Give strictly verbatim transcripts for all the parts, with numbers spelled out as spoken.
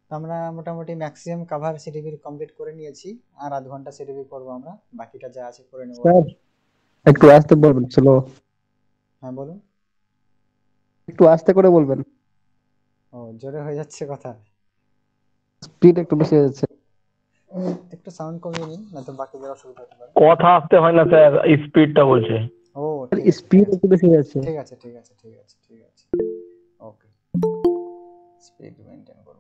তো আমরা মোটামুটি ম্যাক্সিমাম কভার সিটিভির কমপ্লিট করে নিয়েছি, আর আধ ঘন্টা সিটিভি করবো আমরা, বাকিটা যা আছে করে নেবো আর স্যার কি। হ্যাঁ একটু বলুন। আস্তে বলবেন, স্লো। হ্যাঁ বলুন। একটু আস্তে করে বলবেন, ও, জোরে হয়ে যাচ্ছে কথা। স্পিড একটু বেশি হয়ে যাচ্ছে। একটু সাউন্ড কমিয়ে নিন, না তো বাকিদের অসুবিধা হতে পারে। কথা আসতে হয় না স্যার, স্পিডটা বলছে। ও ঠিক আছে ঠিক স্পিড আছে একটু বেশি হয়ে যাচ্ছে। ঠিক আছে ঠিক আছে ঠিক আছে ঠিক আছে। ওকে, স্পিড মেনটেন করবো।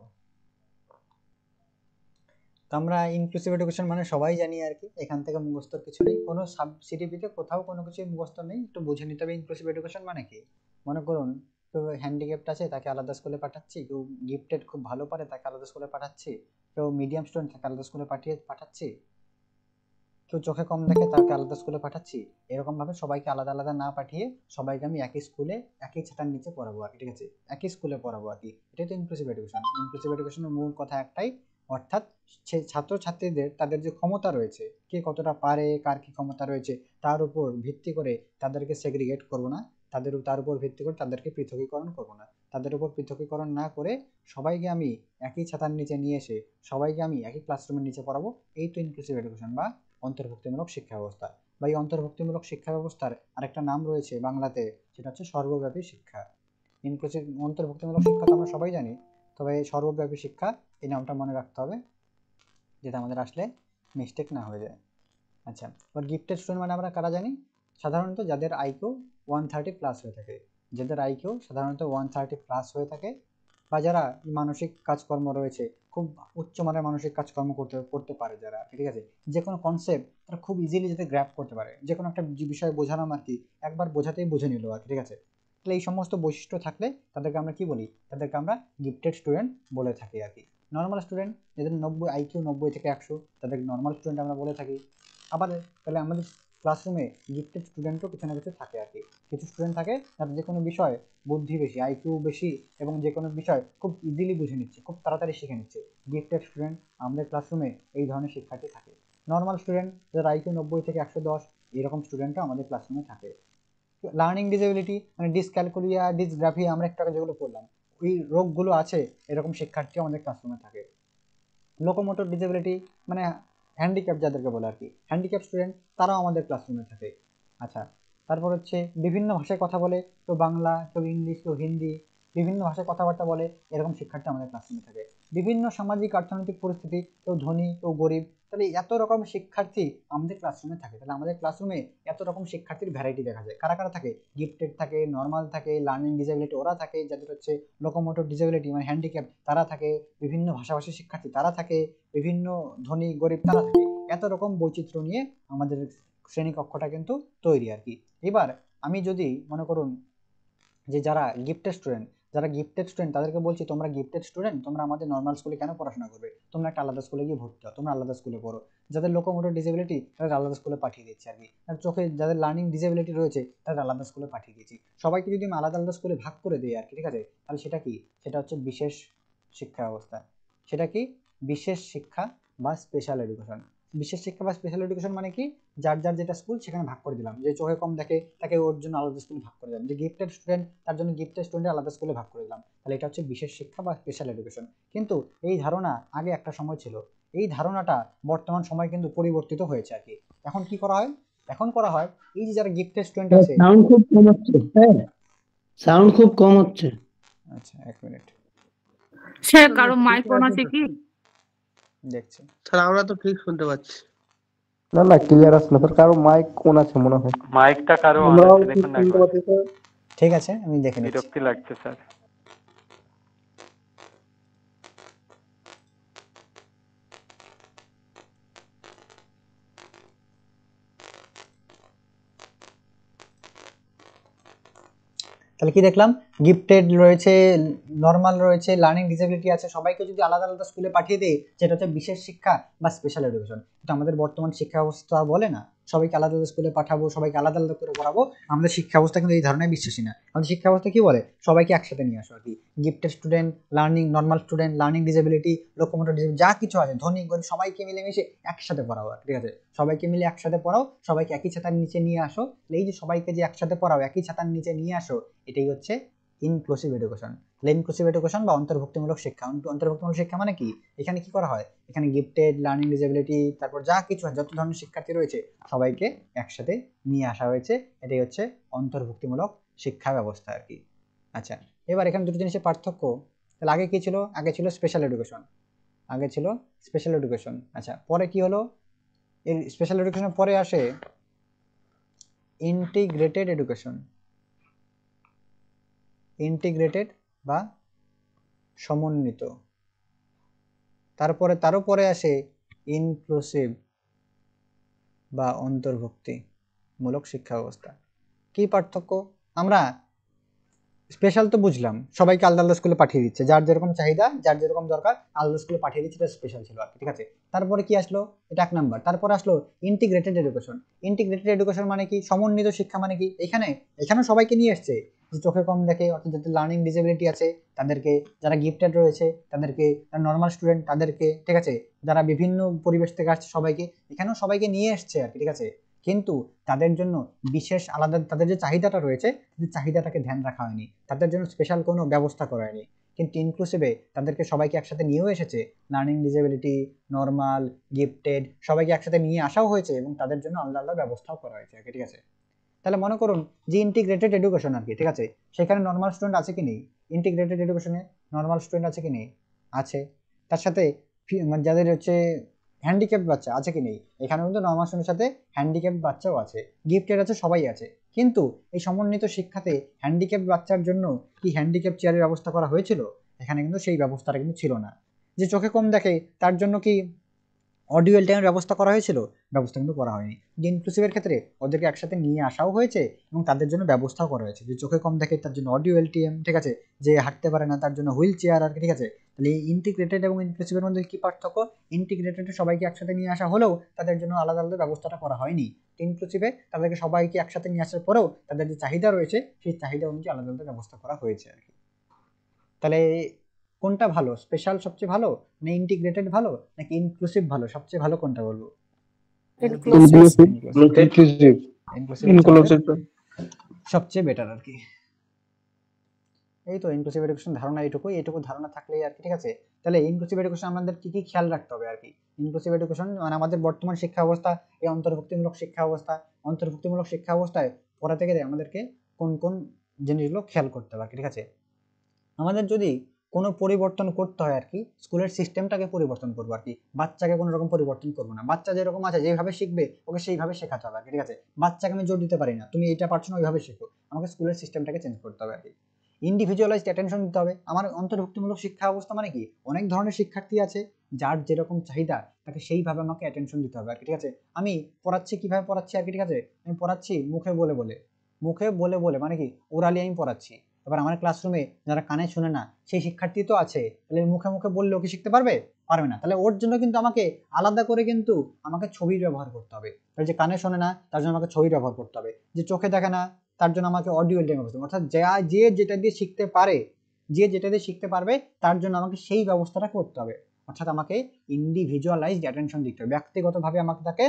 তো আমরা ইনক্লুসিভ এডুকেশন মানে সবাই জানি আর কি, এখান থেকে মুখস্থর কিছু নেই, কোনো সাব সিটিপিতে কোথাও কোনো কিছু মুখস্থ নেই, একটু বুঝে নিতে হবে ইনক্লুসিভ এডুকেশন মানে কি। মনে করুন কেউ হ্যান্ডিক্যাপ্ট আছে, তাকে আলাদা স্কুলে পাঠাচ্ছি, কেউ গিফটেড খুব ভালো পারে তাকে আলাদা স্কুলে পাঠাচ্ছি, কেউ মিডিয়াম স্টুডেন্ট তাকে আলাদা স্কুলে পাঠিয়ে পাঠাচ্ছি, কেউ চোখে কম দেখে তাকে আলাদা স্কুলে পাঠাচ্ছি। এরকম ভাবে সবাইকে আলাদা আলাদা না পাঠিয়ে সবাইকে আমি একই স্কুলে একই ছাতার নিচে পড়াবো আর কি, ঠিক আছে, একই স্কুলে পড়াবো আর কি। এটাই তো ইনক্লুসিভ এডুকেশন। ইনক্লুসিভ এডুকেশনের মূল কথা একটাই, অর্থাৎ ছাত্র ছাত্রীদের তাদের যে ক্ষমতা রয়েছে, কে কতটা পারে, কার কি ক্ষমতা রয়েছে, তার উপর ভিত্তি করে তাদেরকে সেগ্রিগেট করবো না, তাদের তার উপর ভিত্তি করে তাদেরকে পৃথকীকরণ করবো না, তাদের উপর পৃথকীকরণ না করে সবাইকে আমি একই ছাতার নিচে নিয়ে এসে সবাইকে আমি একই ক্লাসরুমের নিচে পড়াবো। এই তো ইনক্লুসিভ এডুকেশন বা অন্তর্ভুক্তিমূলক শিক্ষা ব্যবস্থা। বা এই অন্তর্ভুক্তিমূলক শিক্ষা ব্যবস্থার আরেকটা নাম রয়েছে বাংলাতে, সেটা হচ্ছে সর্বব্যাপী শিক্ষা। ইনক্লুসিভ অন্তর্ভুক্তিমূলক শিক্ষা তো আমরা সবাই জানি, তবে সর্বব্যাপী শিক্ষা এই নামটা মনে রাখতে হবে, যেটা আমাদের আসলে মিস্টেক না হয়ে যায়। আচ্ছা, এবার গিফটেড স্টুডেন্ট মানে আমরা কারা জানি? সাধারণত যাদের আইকিউ ওয়ান থার্টি প্লাস হয়ে থাকে, যাদের আইকিউ সাধারণত ওয়ান থার্টি প্লাস হয়ে থাকে, বা যারা মানসিক কাজকর্ম রয়েছে, খুব উচ্চমানের মানসিক কাজকর্ম করতে করতে পারে যারা, ঠিক আছে, যে কোনো কনসেপ্ট তারা খুব ইজিলি যাতে গ্র্যাপ করতে পারে, যে কোনো একটা বিষয় বোঝালাম আর কি, একবার বোঝাতেই বুঝে নিল আর কি, ঠিক আছে। তাহলে এই সমস্ত বৈশিষ্ট্য থাকলে তাদেরকে আমরা কি বলি? তাদেরকে আমরা গিফটেড স্টুডেন্ট বলে থাকি আর কি। নর্মাল স্টুডেন্ট, যাদের নব্বই আইকিউ নব্বই থেকে একশো, তাদেরকে নর্মাল স্টুডেন্ট আমরা বলে থাকি। আবার তাহলে আমাদের ক্লাসরুমে গিফটেড স্টুডেন্টও কিছু না কিছু থাকে আর কি। কিছু স্টুডেন্ট থাকে যারা যে কোনো বিষয় বুদ্ধি বেশি, আইকিউ বেশি, এবং যে কোনো বিষয় খুব ইজিলি বুঝে নিচ্ছে, খুব তাড়াতাড়ি শিখে নিচ্ছে। গিফটেড স্টুডেন্ট আমাদের ক্লাসরুমে এই ধরনের শিক্ষার্থী থাকে। নর্মাল স্টুডেন্ট যারা আইকিউ নব্বই থেকে একশো দশ, এরকম স্টুডেন্টও আমাদের ক্লাসরুমে থাকে। লার্নিং ডিসেবিলিটি মানে ডিসক্যালকুলিয়া, ডিসগ্রাফিয়া, আমরা একটু আগে যেগুলো পড়লাম, ওই রোগগুলো আছে, এরকম শিক্ষার্থী আমাদের ক্লাসরুমে থাকে। লোকোমোটর ডিসেবিলিটি মানে হ্যান্ডিক্যাপ যাদেরকে বলে আর কি, হ্যান্ডিক্যাপ স্টুডেন্ট, তারাও আমাদের ক্লাসরুমে থাকে। আচ্ছা, তারপর হচ্ছে বিভিন্ন ভাষায় কথা বলে, কেউ বাংলা, কেউ ইংলিশ, কেউ হিন্দি, বিভিন্ন ভাষায় কথাবার্তা বলে, এরকম শিক্ষার্থী আমাদের ক্লাসরুমে থাকে। বিভিন্ন সামাজিক অর্থনৈতিক পরিস্থিতি, কেউ ধনী কেউ গরিব, তাহলে এত রকম শিক্ষার্থী আমাদের ক্লাসরুমে থাকে। তাহলে আমাদের ক্লাসরুমে এত রকম শিক্ষার্থীর ভ্যারাইটি দেখা যায়। কারা কারা থাকে? গিফটেড থাকে, নর্মাল থাকে, লার্নিং ডিসেবিলিটি ওরা থাকে, যাদের হচ্ছে লোকোমোটর ডিসেবিলিটি মানে হ্যান্ডিক্যাপ তারা থাকে, বিভিন্ন ভাষাভাষী শিক্ষার্থী তারা থাকে, বিভিন্ন ধনী গরিব তারা থাকে। এত রকম বৈচিত্র্য নিয়ে আমাদের শ্রেণীকক্ষটা কিন্তু তৈরি আর কি। এবার আমি যদি মনে করুন যে যারা গিফটেড স্টুডেন্ট, যারা গিফটেড স্টুডেন্ট তাদেরকে বলছি তোমরা গিফটেড স্টুডেন্ট, তোমরা আমাদের নর্মাল স্কুলে কেন পড়াশোনা করবে, তোমরা একটা আলাদা স্কুলে গিয়ে ভর্তি হও, তোমরা আলাদা স্কুলে পড়ো। যাদের লোকোমোটর ডিসেবিলিটি তাদের আলাদা স্কুলে পাঠিয়ে দিচ্ছি আর কি, আর চোখে যাদের লার্নিং ডিসেবিলিটি রয়েছে তাদের আলাদা স্কুলে পাঠিয়ে দিয়েছি। সবাইকে যদি আমি আলাদা আলাদা স্কুলে ভাগ করে দিই আর কি, ঠিক আছে, তাহলে সেটা কি? সেটা হচ্ছে বিশেষ শিক্ষা ব্যবস্থা। সেটা কি? বিশেষ শিক্ষা বা স্পেশাল এডুকেশন। বিশেষ শিক্ষা বা স্পেশাল এডুকেশন মানে কি? যার যার যেটা স্কুল সেখানে ভাগ করে দিলাম, যে চোখে কম দেখে তাকে ওর জন্য আলাদা স্কুল ভাগ করে দিলাম, যে গিফটেড স্টুডেন্ট তার জন্য গিফটেড স্টুডেন্ট আলাদা স্কুলে ভাগ করে দিলাম। তাহলে এটা হচ্ছে বিশেষ শিক্ষা বা স্পেশাল এডুকেশন। কিন্তু এই ধারণা আগে একটা সময় ছিল, এই ধারণাটা বর্তমান সময় কিন্তু পরিবর্তিত হয়েছে আর কি। এখন কি করা হয়? এখন করা হয় এই যে যারা গিফটেড স্টুডেন্ট আছে। সাউন্ড খুব কম হচ্ছে স্যার, সাউন্ড খুব কম হচ্ছে। আচ্ছা, এক মিনিট স্যার কারো মাইক অন আছে কি? দেখছি। স্যার আমরা তো ঠিক শুনতে পাচ্ছি। না না, ক্লিয়ার আসছে না, কারো মাইক কোন আছে মনে হয়। মাইকটা কারো অন আমরাও আছে ঠিক দেখুন না শুনতে একবার। পাচ্ছি স্যার। ঠিক আছে, আমি দেখে নিচ্ছি। বিরক্তি লাগছে স্যার। তাহলে কি দেখলাম? গিফটেড রয়েছে, নর্মাল রয়েছে, লার্নিং ডিসেবিলিটি আছে, সবাইকে যদি আলাদা আলাদা স্কুলে পাঠিয়ে দেয় যেটা হচ্ছে বিশেষ শিক্ষা বা স্পেশাল এডুকেশন। এটা আমাদের বর্তমান শিক্ষা ব্যবস্থা বলে না সবাইকে আলাদা আলাদা স্কুলে পাঠাবো, সবাইকে আলাদা আলাদা করে পড়াবো। আমাদের শিক্ষা ব্যবস্থা কিন্তু এই ধরনের বিশ্বাসী না। আমাদের শিক্ষা ব্যবস্থা কি বলে? সবাইকে একসাথে নিয়ে আসো আর কি। Gifted student, learning, normal student, learning disability, locomotor disability, যা কিছু আছে, ধনী গরিব, সবাইকে মিলেমিশে একসাথে পড়াও, ঠিক আছে, সবাইকে মিলে একসাথে পড়াও, সবাইকে একই ছাতার নিচে নিয়ে আসো। এই যে সবাইকে যে একসাথে পড়াও, একই ছাতার নিচে নিয়ে আসো, এটাই হচ্ছে ইনক্লুসিভ এডুকেশন। তাহলে ইনক্লুসিভ এডুকেশন বা অন্তর্ভুক্তিমূলক শিক্ষা, অন্ত- অন্তর্ভুক্তিমূলক শিক্ষা মানে কি, এখানে কি করা হয়, এখানে গিফটেড, লার্নিং ডিসেবিলিটি, তারপর যা কিছু হয়, যত ধরনের শিক্ষার্থী রয়েছে সবাইকে একসাথে নিয়ে আসা হয়েছে, এটাই হচ্ছে অন্তর্ভুক্তিমূলক শিক্ষা ব্যবস্থা আর কি। আচ্ছা, এবার এখানে দুটো জিনিসের পার্থক্য। তাহলে আগে কি ছিল, আগে ছিল স্পেশাল এডুকেশন, আগে ছিল স্পেশাল এডুকেশন। আচ্ছা, পরে কি হলো, এই স্পেশাল এডুকেশনের পরে আসে ইন্টিগ্রেটেড এডুকেশন, ইন্টিগ্রেটেড বা সমন্বিত। তারপরে তারও পরে আসে ইনক্লুসিভ বা অন্তর্ভুক্তিমূলক শিক্ষা ব্যবস্থা। কি পার্থক্য, আমরা স্পেশাল তো বুঝলাম, সবাইকে আলাদা আলাদা স্কুলে পাঠিয়ে দিচ্ছে, যার যেরকম চাহিদা, যার যেরকম দরকার আলাদা স্কুলে পাঠিয়ে দিচ্ছে, এটা স্পেশাল ছিল আর কি, ঠিক আছে। তারপরে কি আসলো, এটা এক নাম্বার। তারপরে আসলো ইন্টিগ্রেটেড এডুকেশন। ইন্টিগ্রেটেড এডুকেশন মানে কি, সমন্বিত শিক্ষা মানে কি, এখানে এখানেও সবাইকে নিয়ে এসছে, যে চোখে কম দেখে অর্থাৎ যাদের লার্নিং ডিসেবিলিটি আছে তাদেরকে, যারা গিফটেড রয়েছে তাদেরকে, যারা নর্মাল স্টুডেন্ট তাদেরকে, ঠিক আছে, যারা বিভিন্ন পরিবেশ থেকে আসছে সবাইকে, এখানেও সবাইকে নিয়ে এসছে আর কি, ঠিক আছে। কিন্তু তাদের জন্য বিশেষ আলাদা, তাদের যে চাহিদাটা রয়েছে তাদের চাহিদাটাকে ধ্যান রাখা হয়নি, তাদের জন্য স্পেশাল কোনো ব্যবস্থা করা হয়নি। কিন্তু ইনক্লুসিভে তাদেরকে সবাইকে একসাথে নিয়েও এসেছে, লার্নিং ডিসেবিলিটি, নর্মাল, গিফটেড সবাইকে একসাথে নিয়ে আসাও হয়েছে এবং তাদের জন্য আলাদা আলাদা ব্যবস্থাও করা হয়েছে, ঠিক আছে। তাহলে মনে করুন যে ইন্টিগ্রেটেড এডুকেশন আর কি, ঠিক আছে, সেখানে নর্মাল স্টুডেন্ট আছে কি নেই, ইন্টিগ্রেটেড এডুকেশনে নর্মাল স্টুডেন্ট আছে কি নেই, আছে। তার সাথে ফি- মানে যাদের হচ্ছে হ্যান্ডিক্যাপ বাচ্চা আছে কি নেই, এখানে কিন্তু নর্মাল স্টুডেন্টের সাথে হ্যান্ডিক্যাপ বাচ্চাও আছে, গিফটেড আছে, সবাই আছে। কিন্তু এই সমন্বিত শিক্ষাতে হ্যান্ডিক্যাপ বাচ্চার জন্য কি হ্যান্ডিক্যাপ চেয়ারের ব্যবস্থা করা হয়েছিল, এখানে কিন্তু সেই ব্যবস্থাটা কিন্তু ছিল না। যে চোখে কম দেখে তার জন্য কি অডিও টাইমের ব্যবস্থা করা হয়েছিল, ব্যবস্থা কিন্তু করা হয়নি। যে ইনক্লুসিভের ক্ষেত্রে ওদেরকে একসাথে নিয়ে আসাও হয়েছে এবং তাদের জন্য ব্যবস্থাও করা হয়েছে, যে চোখে কম দেখে তার জন্য অডিও এলটিএম, ঠিক আছে, যে হাঁটতে পারে না তার জন্য হুইল চেয়ার আর কি, ঠিক আছে। তাহলে ইন্টিগ্রেটেড এবং ইনক্লুসিভের মধ্যে কি পার্থক্য, ইন্টিগ্রেটেডে সবাইকে একসাথে নিয়ে আসা হলেও তাদের জন্য আলাদা আলাদা ব্যবস্থাটা করা হয়নি, ইনক্লুসিভে তাদেরকে সবাইকে একসাথে নিয়ে আসার পরেও তাদের যে চাহিদা রয়েছে সেই চাহিদা অনুযায়ী আলাদা আলাদা ব্যবস্থা করা হয়েছে আর কি। তাহলে কোনটা ভালো, স্পেশাল সবচেয়ে ভালো, না ইন্টিগ্রেটেড ভালো, নাকি ইনক্লুসিভ ভালো, সবচেয়ে ভালো কোনটা বলবো? Inclusive, inclusive, inclusive inclusive. সবচেয়ে বেটার আর কি। এই তো ইনক্লুসিভ এডুকেশন ধারণা এইটুকুই, এইটুকু ধারণা থাকলেই আর কি, ঠিক আছে। তাহলে ইনক্লুসিভ এডুকেশন আমাদের কি কি খেয়াল রাখতে হবে আর কি, ইনক্লুসিভ এডুকেশন মানে আমাদের বর্তমান শিক্ষা ব্যবস্থা, এই অন্তর্ভুক্তিমূলক শিক্ষা ব্যবস্থা, অন্তর্ভুক্তিমূলক শিক্ষা ব্যবস্থায় পড়াতে গেলে আমাদেরকে কোন কোন জিনিসগুলো খেয়াল করতে হবে আর কি, ঠিক আছে। আমাদের যদি কোনো পরিবর্তন করতে হয় আর কি, স্কুলের সিস্টেমটাকে পরিবর্তন করবো আর কি, বাচ্চাকে কোনো রকম পরিবর্তন করবো না, বাচ্চা যেরকম আছে যেভাবে শিখবে ওকে সেইভাবে শেখাতে হবে আর কি, ঠিক আছে। বাচ্চাকে আমি জোর দিতে পারি না তুমি এইটা পারছো না ওইভাবে শেখো, আমাকে স্কুলের সিস্টেমটাকে চেঞ্জ করতে হবে আর কি। ইন্ডিভিজুয়ালাইজড অ্যাটেনশন দিতে হবে। আমার অন্তর্ভুক্তিমূলক শিক্ষা ব্যবস্থা মানে কি, অনেক ধরনের শিক্ষার্থী আছে, যার যেরকম চাহিদা তাকে সেইভাবে আমাকে অ্যাটেনশন দিতে হবে আর কি, ঠিক আছে। আমি পড়াচ্ছি কিভাবে পড়াচ্ছি আর কি, ঠিক আছে, আমি পড়াচ্ছি মুখে বলে বলে, মুখে বলে বলে মানে কি ওরালি আমি পড়াচ্ছি। এবার আমার ক্লাসরুমে যারা কানে শুনে না সেই শিক্ষার্থী তো আছে, তাহলে মুখে মুখে বললেও কি শিখতে পারবে, পারবে না। তাহলে ওর জন্য কিন্তু আমাকে আলাদা করে কিন্তু আমাকে ছবির ব্যবহার করতে হবে। তাহলে যে কানে শোনে না তার জন্য আমাকে ছবির ব্যবহার করতে হবে, যে চোখে দেখে না তার জন্য আমাকে অডিও এডিটিং ব্যবস্থা, অর্থাৎ যা যে যেটা দিয়ে শিখতে পারে, যে যেটা দিয়ে শিখতে পারবে তার জন্য আমাকে সেই ব্যবস্থাটা করতে হবে। অর্থাৎ আমাকে ইন্ডিভিজুয়ালাইজড অ্যাটেনশন দিতে হবে, ব্যক্তিগতভাবে আমাকে তাকে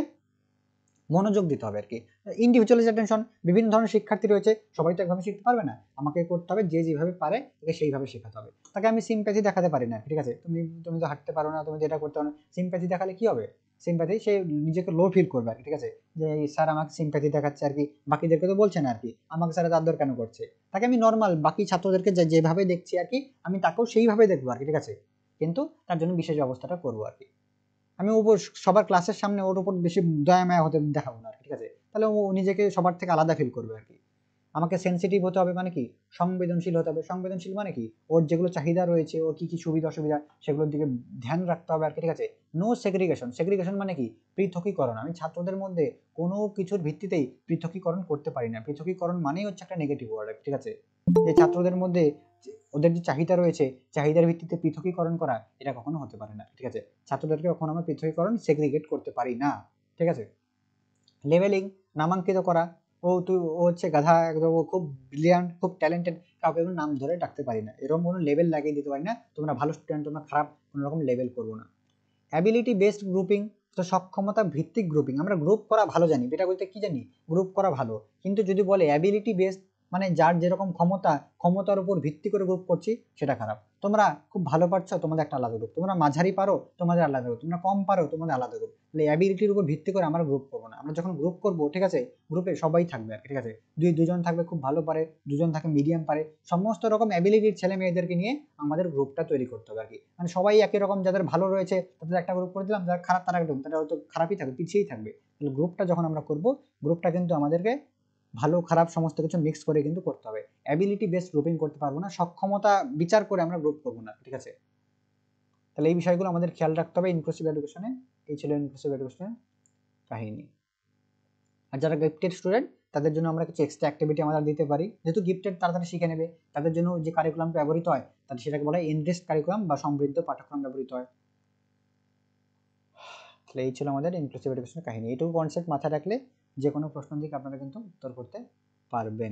মনোযোগ দিতে হবে আর কি। ইন্ডিভিজুয়ালাইজ অ্যাটেনশন, বিভিন্ন ধরনের শিক্ষার্থী রয়েছে, সবাই তো একভাবে শিখতে পারবে না, আমাকে করতে হবে যে যেভাবে পারে তাকে সেইভাবে শেখাতে হবে। তাকে আমি সিম্প্যাথি দেখাতে পারি না, ঠিক আছে, তুমি তুমি তো হাঁটতে পারো না, তুমি যেটা করতে পারো না, সিম্প্যাথি দেখালে কি হবে, সিম্প্যাথি সে নিজেকে লো ফিল করবে আর কি, ঠিক আছে, যে স্যার আমাকে সিম্প্যাথি দেখাচ্ছে আর কি, বাকিদেরকে তো বলছে না আর কি, আমাকে স্যার আদর কেন করছে। তাকে আমি নর্মাল বাকি ছাত্রদেরকে যে- যেভাবে দেখছি আর কি, আমি তাকেও সেইভাবে দেখবো আর কি, ঠিক আছে, কিন্তু তার জন্য বিশেষ ব্যবস্থাটা করবো আর কি। আমি ওপর সবার ক্লাসের সামনে ওর উপর বেশি দয়া মায়া হতে দেখাবো না আর কি, ঠিক আছে, তাহলে ও নিজেকে সবার থেকে আলাদা ফিল করবে আর কি। আমাকে সেনসিটিভ হতে হবে মানে কি, সংবেদনশীল হতে হবে, সংবেদনশীল মানে কি ওর যেগুলো চাহিদা রয়েছে, ওর কি কি সুবিধা অসুবিধা সেগুলোর দিকে ধ্যান রাখতে হবে আর কি, ঠিক আছে। নো সেগ্রিগেশন, সেগ্রিগেশন মানে কি পৃথকীকরণ, আমি ছাত্রদের মধ্যে কোনো কিছুর ভিত্তিতেই পৃথকীকরণ করতে পারি না, পৃথকীকরণ মানেই হচ্ছে একটা নেগেটিভ ওয়ার্ড, ঠিক আছে। এই ছাত্রদের মধ্যে ওদের যে চাহিদা রয়েছে চাহিদার ভিত্তিতে পৃথকীকরণ করা এটা কখনো হতে পারে না, ঠিক আছে। ছাত্রদেরকে কখনো আমরা পৃথকীকরণ সেগ্রিগেট করতে পারি না, ঠিক আছে। লেভেলিং, নামাঙ্কিত করা, ও তুই ও হচ্ছে গাধা একদম, ও খুব ব্রিলিয়ান্ট খুব ট্যালেন্টেড, কাউকে কোনো নাম ধরে ডাকতে পারি না, এরকম কোনো লেভেল লাগিয়ে দিতে পারি না, তোমরা ভালো স্টুডেন্ট তোমরা খারাপ, কোনো রকম লেভেল করবো না। অ্যাবিলিটি বেসড গ্রুপিং, তো সক্ষমতা ভিত্তিক গ্রুপিং, আমরা গ্রুপ করা ভালো জানি, এটা বলতে কি জানি গ্রুপ করা ভালো, কিন্তু যদি বলে অ্যাবিলিটি বেসড মানে যার যেরকম ক্ষমতা ক্ষমতার উপর ভিত্তি করে গ্রুপ করছি সেটা খারাপ। তোমরা খুব ভালো পারছো তোমাদের একটা আলাদা গ্রুপ, তোমরা মাঝারি পারো তোমাদের আলাদা গ্রুপ, তোমরা কম পারো তোমাদের আলাদা গ্রুপ। তাহলে অ্যাবিলিটির উপর ভিত্তি করে আমরা গ্রুপ করবো না। আমরা যখন গ্রুপ করবো ঠিক আছে, গ্রুপে সবাই থাকবে আর কি, ঠিক আছে। দুই দুজন থাকবে খুব ভালো পারে, দুজন থাকে মিডিয়াম পারে, সমস্ত রকম অ্যাবিলিটির ছেলে মেয়েদেরকে নিয়ে আমাদের গ্রুপটা তৈরি করতে হবে আর কি। মানে সবাই একই রকম, যাদের ভালো রয়েছে তাদের একটা গ্রুপ করে দিলাম, যারা খারাপ তারা একটা গ্রুপ, তারা হয়তো খারাপই থাকবে, পিছিয়েই থাকবে। তাহলে গ্রুপটা যখন আমরা করব, গ্রুপটা কিন্তু আমাদেরকে ভালো খারাপ সমস্ত কিছু মিক্স করে কিন্তু করতে হবে। অ্যাবিলিটি বেসড গ্রুপিং করতে পারবো না, সক্ষমতা বিচার করে আমরা গ্রুপ করবো না, ঠিক আছে। তাহলে এই বিষয়গুলো আমাদের খেয়াল রাখতে হবে ইনক্লুসিভ এডুকেশনে। এই ছিল ইনক্লুসিভ এডুকেশনের কাহিনী। আর যারা গিফটেড স্টুডেন্ট তাদের জন্য আমরা কিছু এক্সট্রা অ্যাক্টিভিটি আমরা দিতে পারি, যেহেতু গিফটেড তাড়াতাড়ি শিখে নেবে, তাদের জন্য যে কারিকুলাম ব্যবহৃত হয় তাদের সেটাকে বলা হয় এনরিচড কারিকুলাম বা সমৃদ্ধ পাঠ্যক্রম ব্যবহৃত হয়। তাহলে এই ছিল আমাদের ইনক্লুসিভ এডুকেশনের কাহিনী। এইটুকু কনসেপ্ট মাথায় রাখলে যে কোনো প্রশ্ন দিকে আপনারা কিন্তু উত্তর করতে পারবেন।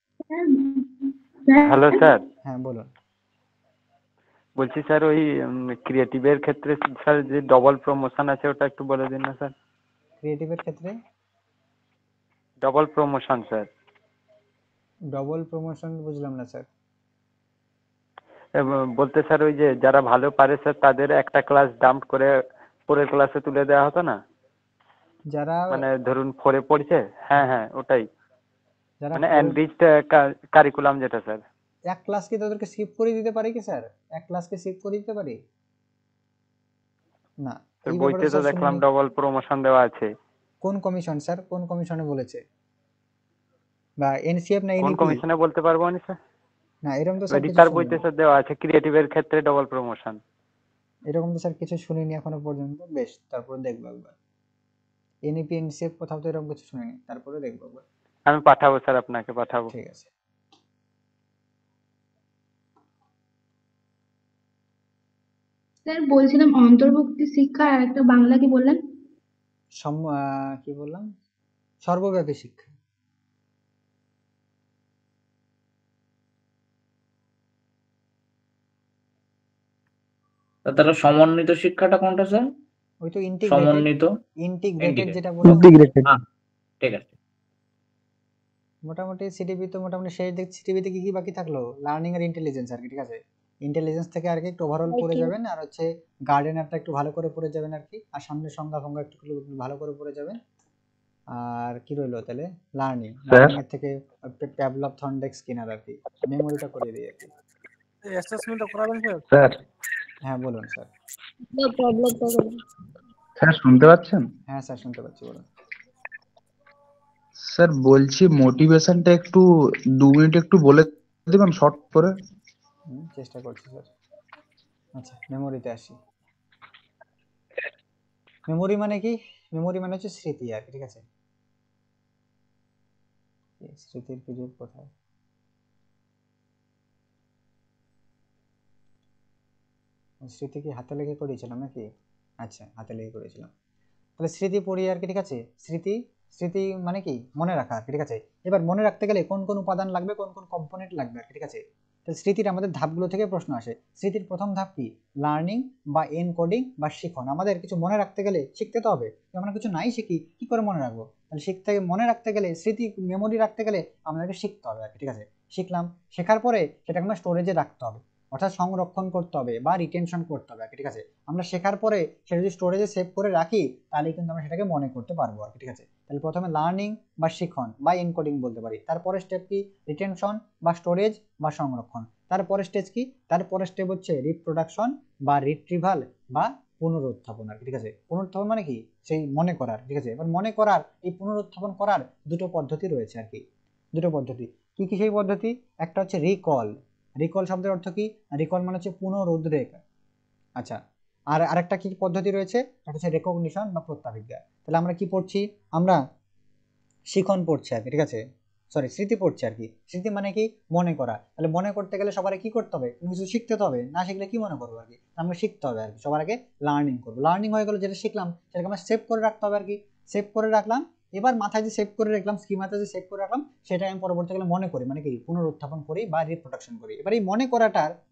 হ্যালো স্যার, হ্যাঁ বলুন। বলছি স্যার ওই ক্রিয়েটিভের ক্ষেত্রে স্যার যে ডবল প্রমোশন আছে ওটা একটু বলে দিন না স্যার। ক্রিয়েটিভের ক্ষেত্রে double promotion sir. Double promotion বুঝলাম না স্যার। বলতে স্যার ওই যে যারা ভালো পারে স্যার তাদের একটা ক্লাস ডাম্প করে পরের ক্লাসে তুলে দেওয়া হতো না, যারা মানে ধরুন ফোরে পড়ছে, হ্যাঁ হ্যাঁ ওটাই, যারা মানে এনরিচড কারিকুলাম যেটা স্যার। এক ক্লাস কি তাদেরকে স্কিপ করে দিতে পারি কি স্যার? এক ক্লাসকে স্কিপ করে দিতে পারি না, তো এই বইতে ব্যাপারে তো স্যার দেখলাম শুনিনি। ডবল প্রমোশন দেওয়া আছে। কোন কমিশন স্যার, কোন কমিশনে বলেছে? বা এনসিএফ না কোন এনইপি? কমিশনে বলতে পারবো না স্যার, না এরকম তো স্যার কিছু রিতার শুনিনি। বইতে স্যার দেওয়া আছে ক্রিয়েটিভের ক্ষেত্রে ডবল প্রমোশন। এরকম তো স্যার কিছু শুনিনি এখনো পর্যন্ত। বেশ, তারপরে দেখবো একবার। এনইপি এনসিএফ কোথাও তো এরকম কিছু শুনিনি, তারপরে দেখবো একবার। আমি পাঠাবো স্যার, আপনাকে পাঠাবো। ঠিক আছে। স্যার বলছিলাম অন্তর্ভুক্তি শিক্ষা আর একটা বাংলা কি বললেন? সম আহ, কি বললাম? সর্বব্যাপী শিক্ষা। তাহলে সমন্বিত শিক্ষাটা কোনটা স্যার? ওই তো ইন্টিগ্রেটেড। সমন্বিত ইন্টিগ্রেটেড Integrate. যেটা বললাম। ইন্টিগ্রেটেড। হ্যাঁ ঠিক আছে। মোটামুটি সিটিপি তো মোটামুটি শেষ দিক। সিটিপিতে কি কি বাকি থাকলো? লার্নিং আর ইন্টেলিজেন্স আর কি, ঠিক আছে। ইন্টেলিজেন্স থেকে আর কি একটু ওভারঅল পড়ে যাবেন, আর হচ্ছে গার্ডেনারটা একটু ভালো করে পড়ে যাবেন আর কি, আর সামনে সংজ্ঞা ফংজ্ঞা একটু ভালো করে পড়ে যাবেন। আর কি রইলো তাহলে? লার্নিং। লার্নিং এর থেকে প্যাভলভ থর্নডাইক স্কিনার আর কি, মেমোরিটা করে দিই আর কি। অ্যাসেসমেন্টটা করাবেন স্যার? স্যার হ্যাঁ বলুন স্যার। স্যার শুনতে পাচ্ছেন? হ্যাঁ স্যার শুনতে পাচ্ছি, বলুন। স্যার বলছি মোটিভেশনটা একটু দু মিনিট একটু বলে দিবেন শর্ট করে? হুম, চেষ্টা করছি স্যার। আচ্ছা, মেমোরিতে আসি। মেমোরি মানে কি? মেমোরি মানে হচ্ছে স্মৃতি আর কি, ঠিক আছে। এই স্মৃতির সুযোগ কোথায়? স্মৃতি কি হাতে লেগে করেছিলাম নাকি? আচ্ছা, হাতে লেগে করেছিলাম। তাহলে স্মৃতি পড়ি আর কি, ঠিক আছে। স্মৃতি স্মৃতি মানে কি? মনে রাখা আর কি, ঠিক আছে। এবার মনে রাখতে গেলে কোন কোন উপাদান লাগবে, কোন কোন কম্পোনেন্ট লাগবে আর কি, ঠিক আছে। তাহলে স্মৃতির আমাদের ধাপগুলো থেকে প্রশ্ন আসে। স্মৃতির প্রথম ধাপ কি? লার্নিং বা এনকোডিং বা শিখন। আমাদের কিছু মনে রাখতে গেলে শিখতে তো হবে। আমরা কিছু নাই শিখি কি করে মনে রাখবো? তাহলে শিখতে মনে রাখতে গেলে, স্মৃতি মেমোরি রাখতে গেলে আমাদেরকে শিখতে হবে আর কি, ঠিক আছে। শিখলাম, শেখার পরে সেটাকে আমরা স্টোরেজে রাখতে হবে, অর্থাৎ সংরক্ষণ করতে হবে বা রিটেনশন করতে হবে আর কি, ঠিক আছে। আমরা শেখার পরে সেটা যদি স্টোরেজে সেভ করে রাখি তাহলে কিন্তু আমরা সেটাকে মনে করতে পারবো আর কি, ঠিক আছে। তাহলে প্রথমে লার্নিং বা শিখন বা এনকোডিং বলতে পারি, তারপরে স্টেপ কি? রিটেনশন বা স্টোরেজ বা সংরক্ষণ। তারপরে স্টেজ কি? তারপরে স্টেপ হচ্ছে রিপ্রোডাকশন বা রিট্রিভাল বা পুনরুত্থাপন আর কি, ঠিক আছে। পুনরুত্থাপন মানে কি? সেই মনে করার, ঠিক আছে। এবার মনে করার, এই পুনরুত্থাপন করার দুটো পদ্ধতি রয়েছে আর কি, দুটো পদ্ধতি। কি কি সেই পদ্ধতি? একটা হচ্ছে রিকল। রিকল শব্দের অর্থ কি? রিকল মানে হচ্ছে পুনরুদ্রেক। আচ্ছা, আর আরেকটা কি পদ্ধতি রয়েছে? একটা হচ্ছে রেকগনিশন বা প্রত্যাভিজ্ঞা। তাহলে আমরা কি পড়ছি? আমরা শিখন পড়ছি আর কি, ঠিক আছে। সরি, স্মৃতি পড়ছি আর কি। স্মৃতি মানে কি? মনে করা। তাহলে মনে করতে গেলে সবার আগে কি করতে হবে? কিছু শিখতে তো হবে, না শিখলে কি মনে করবো আর কি। আমরা শিখতে হবে আর কি, সবার আগে লার্নিং করবো। লার্নিং হয়ে গেলো, যেটা শিখলাম সেটাকে আমরা সেভ করে রাখতে হবে আর কি। সেভ করে রাখলাম, এবার মাথায় যে সেভ করে রাখলাম, স্কিমাতে যে সেভ করে রাখলাম, সেটা আমি পরবর্তীকালে মনে করি, মানে কি? পুনরুত্থাপন করি বা রিপ্রোডাকশন করি। এবার এই মনে করাটার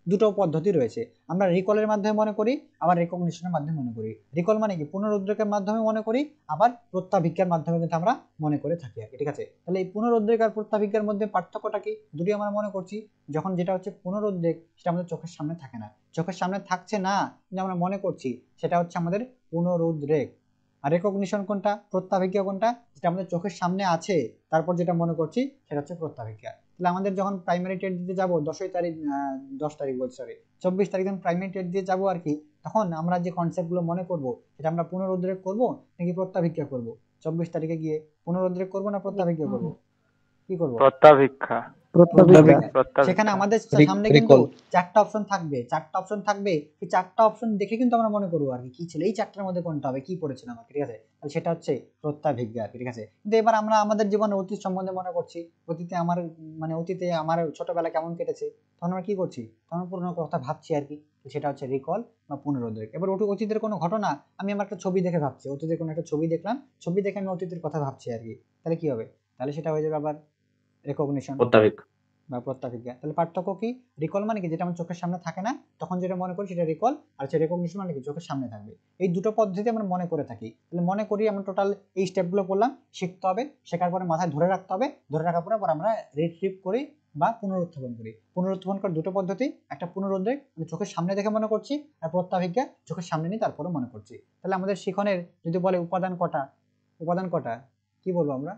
দুটো পদ্ধতি রয়েছে। আমরা রিকলের মাধ্যমে মনে করি, আবার রেকগনিশনের মাধ্যমে মনে করি। রিকল মানে কি পুনরুদ্রেকের মাধ্যমে মনে করি, আবার প্রত্যাভিজ্ঞার মাধ্যমে কিন্তু আমরা মনে করে থাকি আর কি, ঠিক আছে। তাহলে এই পুনরুদ্রেক আর প্রত্যাভিজ্ঞার মধ্যে পার্থক্যটা কি? দুটি আমরা মনে করছি, যখন যেটা হচ্ছে পুনরুদ্রেক সেটা আমাদের চোখের সামনে থাকে না, চোখের সামনে থাকছে না কিন্তু আমরা মনে করছি, সেটা হচ্ছে আমাদের পুনরুদ্রেক। আর রেকগনিশন কোনটা, প্রত্যাভিজ্ঞা কোনটা, যেটা আমাদের চোখের সামনে আছে তারপর যেটা মনে করছি সেটা হচ্ছে প্রত্যাভিজ্ঞা। তাহলে আমাদের যখন প্রাইমারি টেট দিতে যাবো দশই তারিখ দশ তারিখ বলছি সরি চব্বিশ তারিখ যখন প্রাইমারি টেট দিয়ে যাবো আর কি, তখন আমরা যে কনসেপ্টগুলো মনে করব সেটা আমরা পুনরুদ্রেক করবো নাকি প্রত্যাভিজ্ঞা করব? চব্বিশ তারিখে গিয়ে পুনরুদ্রেক করবো না প্রত্যাভিজ্ঞা করবো, কি করবো? প্রত্যাভিজ্ঞা। প্রত্যাভিজ্ঞা। সেখানে আমাদের সামনে কিন্তু চারটা অপশন থাকবে, চারটা অপশন থাকবে, এই চারটা অপশন দেখে কিন্তু আমরা মনে করবো আর কি কি ছিল এই চারটার মধ্যে কোনটা হবে, কি পড়েছিলাম আর কি, ঠিক আছে। তাহলে সেটা হচ্ছে প্রত্যাভিজ্ঞা আর কি, ঠিক আছে। কিন্তু এবার আমরা আমাদের জীবনে অতীত সম্বন্ধে মনে করছি, অতীতে আমার মানে অতীতে আমার ছোটবেলা কেমন কেটেছে, তখন আমরা কি করছি, তখন পুরোনো কথা ভাবছি আর কি, সেটা হচ্ছে রিকল বা পুনরুদ্রেক। এবার অতীতের কোনো ঘটনা আমি আমার একটা ছবি দেখে ভাবছি, অতীতের কোনো একটা ছবি দেখলাম, ছবি দেখে আমি অতীতের কথা ভাবছি আর কি, তাহলে কি হবে, তাহলে সেটা হয়ে যাবে আবার রেকগনিশন প্রত্যাভিজ্ঞা বা প্রত্যাভিজ্ঞা। তাহলে পার্থক্য কি? রিকল মানে কি যেটা আমার চোখের সামনে থাকে না, তখন যেটা মনে করি সেটা রিকল, আর সেটা রেকগনিশন মানে কি চোখের সামনে থাকবে। এই দুটো পদ্ধতি আমরা মনে করে থাকি। তাহলে মনে করি আমরা টোটাল এই স্টেপগুলো পড়লাম, শিখতে হবে, শেখার পরে মাথায় ধরে রাখতে হবে, ধরে রাখার পরে আমরা রিট্রিভ করি বা পুনরুত্থাপন করি। পুনরুত্থাপন করার দুটো পদ্ধতি, একটা পুনরুদ্রেক আমি চোখের সামনে দেখে মনে করছি, আর প্রত্যাভিজ্ঞা চোখের সামনে নিয়ে তারপরে মনে করছি। তাহলে আমাদের শিখনের যদি বলে উপাদান কটা, উপাদান কটা কি বলবো আমরা?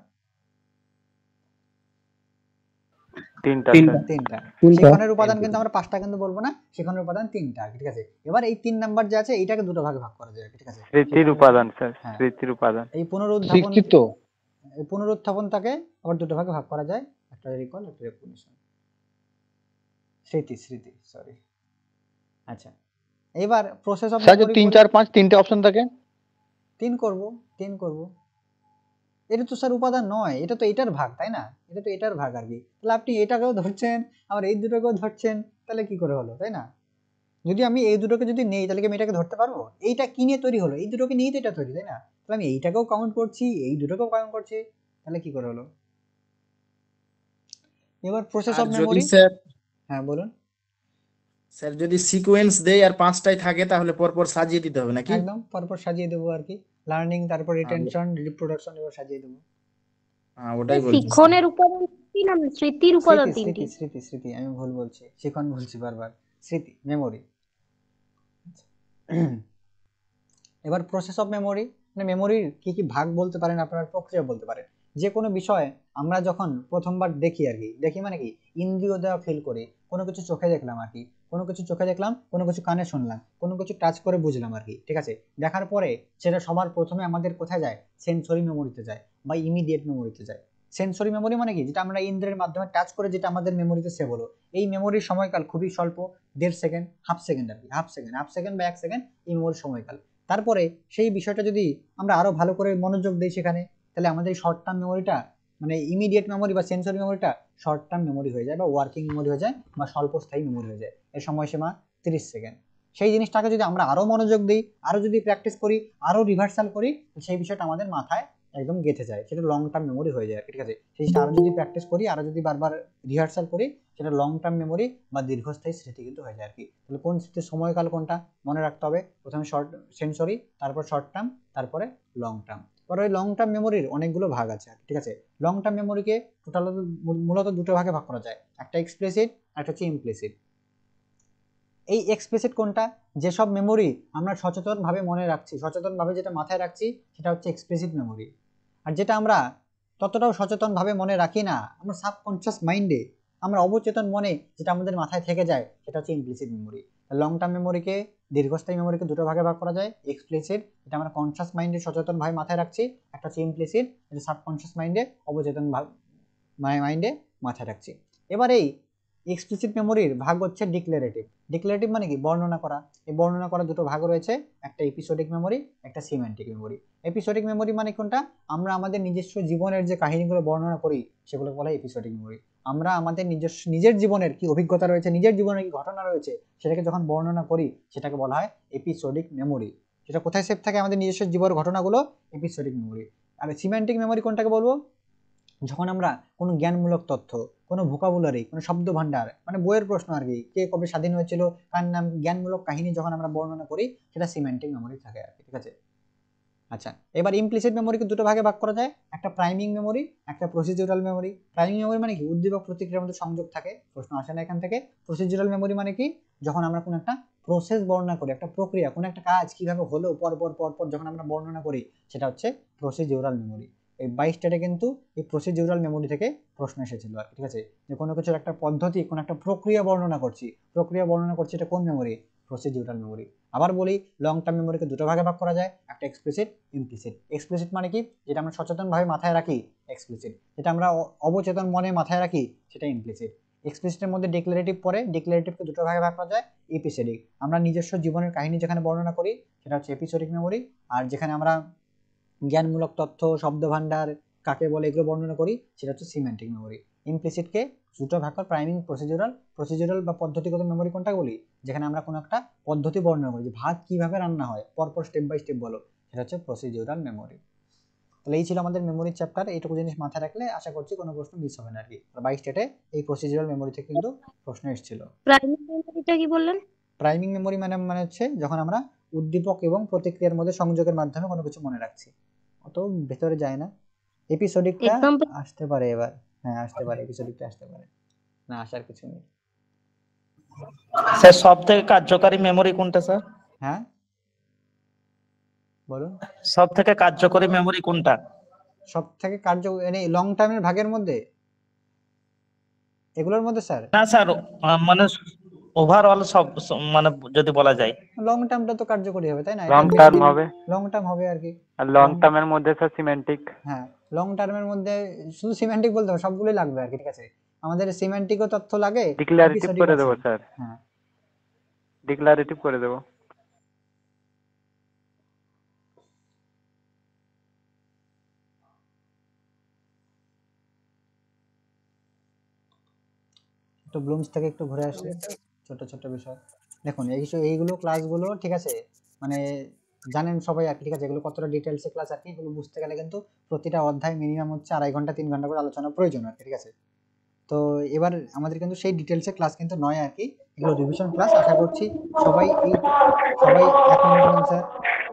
তিনটা তিনটা। শিখনের উপাদান কিন্তু আমরা পাঁচটা কিন্তু বলবো না, শিখনের উপাদান তিনটা, ঠিক আছে। এবার এই তিন নাম্বার যে আছে এইটাকে দুটো ভাগে ভাগ করা যায়, ঠিক আছে। স্মৃতির উপাদান স্যার, স্মৃতির উপাদান। এই পুনরুত্থাপন, এই পুনরুত্থাপনটাকে আবার দুটো ভাগে ভাগ করা যায়, একটা রিকল একটা রেকগনিশন। স্মৃতি স্মৃতি সরি আচ্ছা। এবার প্রসেস অফ স্যার তিন চার পাঁচ তিনটে অপশন থাকে, তিন করব তিন করব এটা তো স্যার উপাদান নয়, এটা তো এটার ভাগ, তাই না, এটা তো এটার ভাগ আর কি। তাহলে আপনি এটাকেও ধরছেন আবার এই দুটোকেও ধরছেন, তাহলে কি করে হলো, তাই না? যদি আমি এই দুটোকে যদি নেই তাহলে কি আমি এটাকে ধরতে পারবো? এইটা কি নিয়ে তৈরি হলো, এই দুটোকে নিয়েই তো এটা তৈরি, তাই না? তাহলে আমি এইটাকেও কাউন্ট করছি, এই দুটোকেও কাউন্ট করছি, তাহলে কি করে হলো? এবার প্রসেস অফ মেমরি। স্যার হ্যাঁ বলুন স্যার, যদি সিকোয়েন্স দেই আর পাঁচটাই থাকে তাহলে পরপর সাজিয়ে দিতে হবে নাকি? একদম পরপর সাজিয়ে দেবো আর কি, লার্নিং তারপর রিটেনশন রিপ্রোডাকশন এবার সাজিয়ে দেবো। হ্যাঁ ওটাই বলছি। শিক্ষণের উপাদান তিনটি না স্মৃতির উপাদান তিনটি? স্মৃতি স্মৃতি স্মৃতি আমি ভুল বলছি, শিখন বলছি বারবার, স্মৃতি মেমোরি। এবার প্রসেস অফ মেমোরি মানে মেমোরির কি কি ভাগ বলতে পারেন আপনারা, প্রক্রিয়া বলতে পারেন। যে কোনো বিষয় আমরা যখন প্রথমবার দেখি আর কি, দেখি মানে কি ইন্দ্রিয় দেওয়া ফিল করি, কোনো কিছু চোখে দেখলাম আর কি, কোনো কিছু চোখে দেখলাম, কোনো কিছু কানে শুনলাম, কোনো কিছু টাচ করে বুঝলাম আর কি, ঠিক আছে। দেখার পরে সেটা সবার প্রথমে আমাদের কোথায় যায়, সেন্সরি মেমোরিতে যায় বা ইমিডিয়েট মেমোরিতে যায়। সেন্সরি মেমোরি মানে কি যেটা আমরা ইন্দ্রের মাধ্যমে টাচ করে যেটা আমাদের মেমোরিতে সেভ হলো। এই মেমোরির সময়কাল খুবই স্বল্প, দেড় সেকেন্ড হাফ সেকেন্ড আর কি, হাফ সেকেন্ড হাফ সেকেন্ড বা এক সেকেন্ড এই মেমোরির সময়কাল। তারপরে সেই বিষয়টা যদি আমরা আরো ভালো করে মনোযোগ দিই সেখানে, তাহলে আমাদের শর্ট টার্ম মেমোরিটা মানে ইমিডিয়েট মেমোরি বা সেন্সরি মেমোরিটা শর্ট টার্ম মেমোরি হয়ে যায় বা ওয়ার্কিং মেমোরি হয়ে যায় বা স্বল্পস্থায়ী মেমোরি হয়ে যায়। এর সময়সীমা তিরিশ সেকেন্ড। সেই জিনিসটাকে যদি আমরা আরো মনোযোগ দিই, আরো যদি প্র্যাকটিস করি, আরো রিভার্সাল করি, সেই বিষয়টা আমাদের মাথায় একদম গেঁথে যায়, সেটা লং টার্ম মেমোরি হয়ে যায়, ঠিক আছে। সেটা আরো যদি প্র্যাকটিস করি, আরো যদি বারবার রিহার্সাল করি, সেটা লং টার্ম মেমোরি বা দীর্ঘস্থায়ী স্মৃতি কিন্তু হয়ে যায় আর কি। তাহলে কোন স্মৃতির সময়কাল কোনটা মনে রাখতে হবে, প্রথমে শর্ট সেন্সরি, তারপর শর্ট টার্ম, তারপরে লং টার্ম। এবার ওই লং টার্ম মেমোরির অনেকগুলো ভাগ আছে, ঠিক আছে। লং টার্ম মেমোরিকে টোটাল মূলত দুটো ভাগে ভাগ করা যায়, একটা এক্সপ্লিসিট আর একটা হচ্ছে ইমপ্লিসিট। এই এক্সপ্লিসিট কোনটা, যেসব মেমোরি আমরা সচেতনভাবে মনে রাখছি, সচেতনভাবে যেটা মাথায় রাখছি সেটা হচ্ছে এক্সপ্লিসিট মেমোরি। আর যেটা আমরা ততটাও সচেতনভাবে মনে রাখি না, আমরা সাবকনশিয়াস মাইন্ডে, আমরা অবচেতন মনে যেটা আমাদের মাথায় থেকে যায়, সেটা হচ্ছে ইমপ্লিসিট মেমোরি। লং টার্ম মেমোরিকে, দীর্ঘস্থায়ী মেমোরিকে দুটো ভাগে ভাগ করা যায়, এক্সপ্লিসিট এটা আমরা কনশিয়াস মাইন্ডে সচেতনভাবে মাথায় রাখছি, একটা হচ্ছে ইমপ্লিসিট এটা সাবকনশিয়াস মাইন্ডে অবচেতন মাইন্ডে মাথায় রাখছি। এবার এই এক্সপ্লিসিট মেমোরির ভাগ হচ্ছে ডিক্লারেটিভ। ডিক্লারেটিভ মানে কি বর্ণনা করা। এই বর্ণনা করা দুটো ভাগ রয়েছে, একটা এপিসোডিক মেমোরি, একটা সিমেন্টিক মেমোরি। এপিসোডিক মেমোরি মানে কোনটা, আমরা আমাদের নিজস্ব জীবনের যে কাহিনীগুলো বর্ণনা করি সেগুলো বলা হয় এপিসোডিক মেমোরি। আমরা আমাদের নিজস্ব নিজের জীবনের কি অভিজ্ঞতা রয়েছে, নিজের জীবনের কি ঘটনা রয়েছে, সেটাকে যখন বর্ণনা করি সেটাকে বলা হয় এপিসোডিক মেমোরি। সেটা কোথায় সেভ থাকে, আমাদের নিজস্ব জীবনের ঘটনাগুলো, এপিসোডিক মেমোরি। আর সিমেন্টিক মেমোরি কোনটাকে বলবো, যখন আমরা কোনো জ্ঞানমূলক তথ্য, কোনো ভোকাবুলারি, কোনো শব্দ ভান্ডার, মানে বইয়ের প্রশ্ন আর কি, কে কবে স্বাধীন হয়েছিল, কার নাম, জ্ঞানমূলক কাহিনী যখন আমরা বর্ণনা করি, সেটা সিমেন্টিক মেমোরি থাকে আর কি, ঠিক আছে। আচ্ছা, এবার ইমপ্লিসিট মেমোরিকে দুটো ভাগে ভাগ করা যায়, একটা প্রাইমিং মেমোরি, একটা প্রসিডিউরাল মেমোরি। প্রাইমিং মেমোরি মানে কি, উদ্দীপক প্রতিক্রিয়ার মধ্যে সংযোগ থাকে, প্রশ্ন আসে না এখান থেকে। প্রসিডিউরাল মেমোরি মানে কি, যখন আমরা কোনো একটা প্রসেস বর্ণনা করি, একটা প্রক্রিয়া, কোনো একটা কাজ কিভাবে হলো পর পর পর পর যখন আমরা বর্ণনা করি, সেটা হচ্ছে প্রসিডিউরাল মেমোরি। এই বাইশ স্টেটে কিন্তু এই প্রসিডিউরাল মেমোরি থেকে প্রশ্ন এসেছিল আর কি, ঠিক আছে। যে কোনো কিছুর একটা পদ্ধতি, কোনো একটা প্রক্রিয়া বর্ণনা করছি, প্রক্রিয়া বর্ণনা করছি, এটা কোন মেমোরি? Procedural memory. আবার বলি, লং টার্ম মেমোরিকে দুটো ভাগে ভাগ করা যায়, একটা এক্সপ্লিসিট, ইমপ্লিসিট। এক্সপ্লিসিট মানে কি, যেটা আমরা সচেতনভাবে মাথায় রাখি, এক্সপ্লিসিট। যেটা আমরা অবচেতন মনে মাথায় রাখি, সেটা ইমপ্লিসিট। এক্সপ্লিসিটের মধ্যে ডিক্লারেটিভ পড়ে, ডিক্লারেটিভকে দুটো ভাগে ভাগ করা যায়, এপিসোডিক। আমরা নিজস্ব জীবনের কাহিনী যেখানে বর্ণনা করি, সেটা হচ্ছে এপিসোডিক মেমোরি। আর যেখানে আমরা জ্ঞানমূলক তথ্য, শব্দ ভান্ডার কাকে বলে, এগুলো বর্ণনা করি, সেটা হচ্ছে সিমেন্টিক মেমোরি। ইমপ্লিসিটকে দুটো ভাগ করে, প্রাইমিং, প্রসিডিউরাল। প্রসিডিউরাল বা পদ্ধতিগত মেমোরি কোনটা বলি, যেখানে আমরা কোনো একটা পদ্ধতি বর্ণনা করি, যে ভাত কিভাবে রান্না হয়, পরপর স্টেপ বাই স্টেপ বলো, সেটা হচ্ছে প্রসিডিউরাল মেমোরি। তাহলে এই ছিল আমাদের মেমোরি চ্যাপ্টার। এইটুকু জিনিস মাথায় রাখলে আশা করছি কোনো প্রশ্ন মিস হবে না আর কি। বাইশ স্টেটে এই প্রসিডিউরাল মেমোরি থেকে কিন্তু প্রশ্ন এসেছিল। প্রাইমারি মেমোরিটা কি বললেন? প্রাইমিং মেমোরি মানে মানে হচ্ছে যখন আমরা উদ্দীপক এবং প্রতিক্রিয়ার মধ্যে সংযোগের মাধ্যমে কোনো কিছু মনে রাখছি, অত ভেতরে যায় না। এপিসোডিকটা এক্সাম্পল আসতে পারে এবার, হ্যাঁ আসতে পারে, এপিসোডিকটা আসতে পারে, না আসার কিছু নেই। স্যার সব থেকে কার্যকারী মেমোরি কোনটা স্যার? হ্যাঁ বলুন, সব থেকে কার্যকরী মেমোরি কোনটা? সব থেকে কার্য মানে লং টার্মের ভাগের মধ্যে, এগুলোর মধ্যে স্যার? না স্যার, আহ, মানে ওভারঅল সব সব মানে যদি বলা যায়। লং টার্মটা তো কার্যকরী হবে, তাই না? লং টার্ম হবে, লং টার্ম হবে আর কি। আর লং টার্মের মধ্যে স্যার সিমেন্টিক। হ্যাঁ, লং টার্মের মধ্যে শুধু সিমেন্টিক বলতে হবে, সবগুলোই লাগবে আর কি, ঠিক আছে। আমাদের সিমেন্টিকও তথ্য লাগে, ডিক্লারেটিভ episodic করে আছে। দেবো স্যার, হ্যাঁ ডিক্লারেটিভ করে দেবো। তো ব্লুমস থেকে একটু ঘুরে আসি, ছোট ছোট বিষয় দেখুন। এই এইগুলো ক্লাসগুলো, ঠিক আছে, মানে জানেন সবাই আর কি, ঠিক আছে। এগুলো কতটা ডিটেলসে ক্লাস আর কি, এগুলো বুঝতে গেলে কিন্তু প্রতিটা অধ্যায় মিনিমাম হচ্ছে আড়াই ঘন্টা তিন ঘন্টা করে আলোচনা প্রয়োজন আর কি, ঠিক আছে। তো এবার আমাদের কিন্তু সেই ডিটেলসে ক্লাস কিন্তু নয় আর কি, এগুলো রিভিশন ক্লাস। আশা করছি সবাই এই সবাই এক মিনিট স্যার,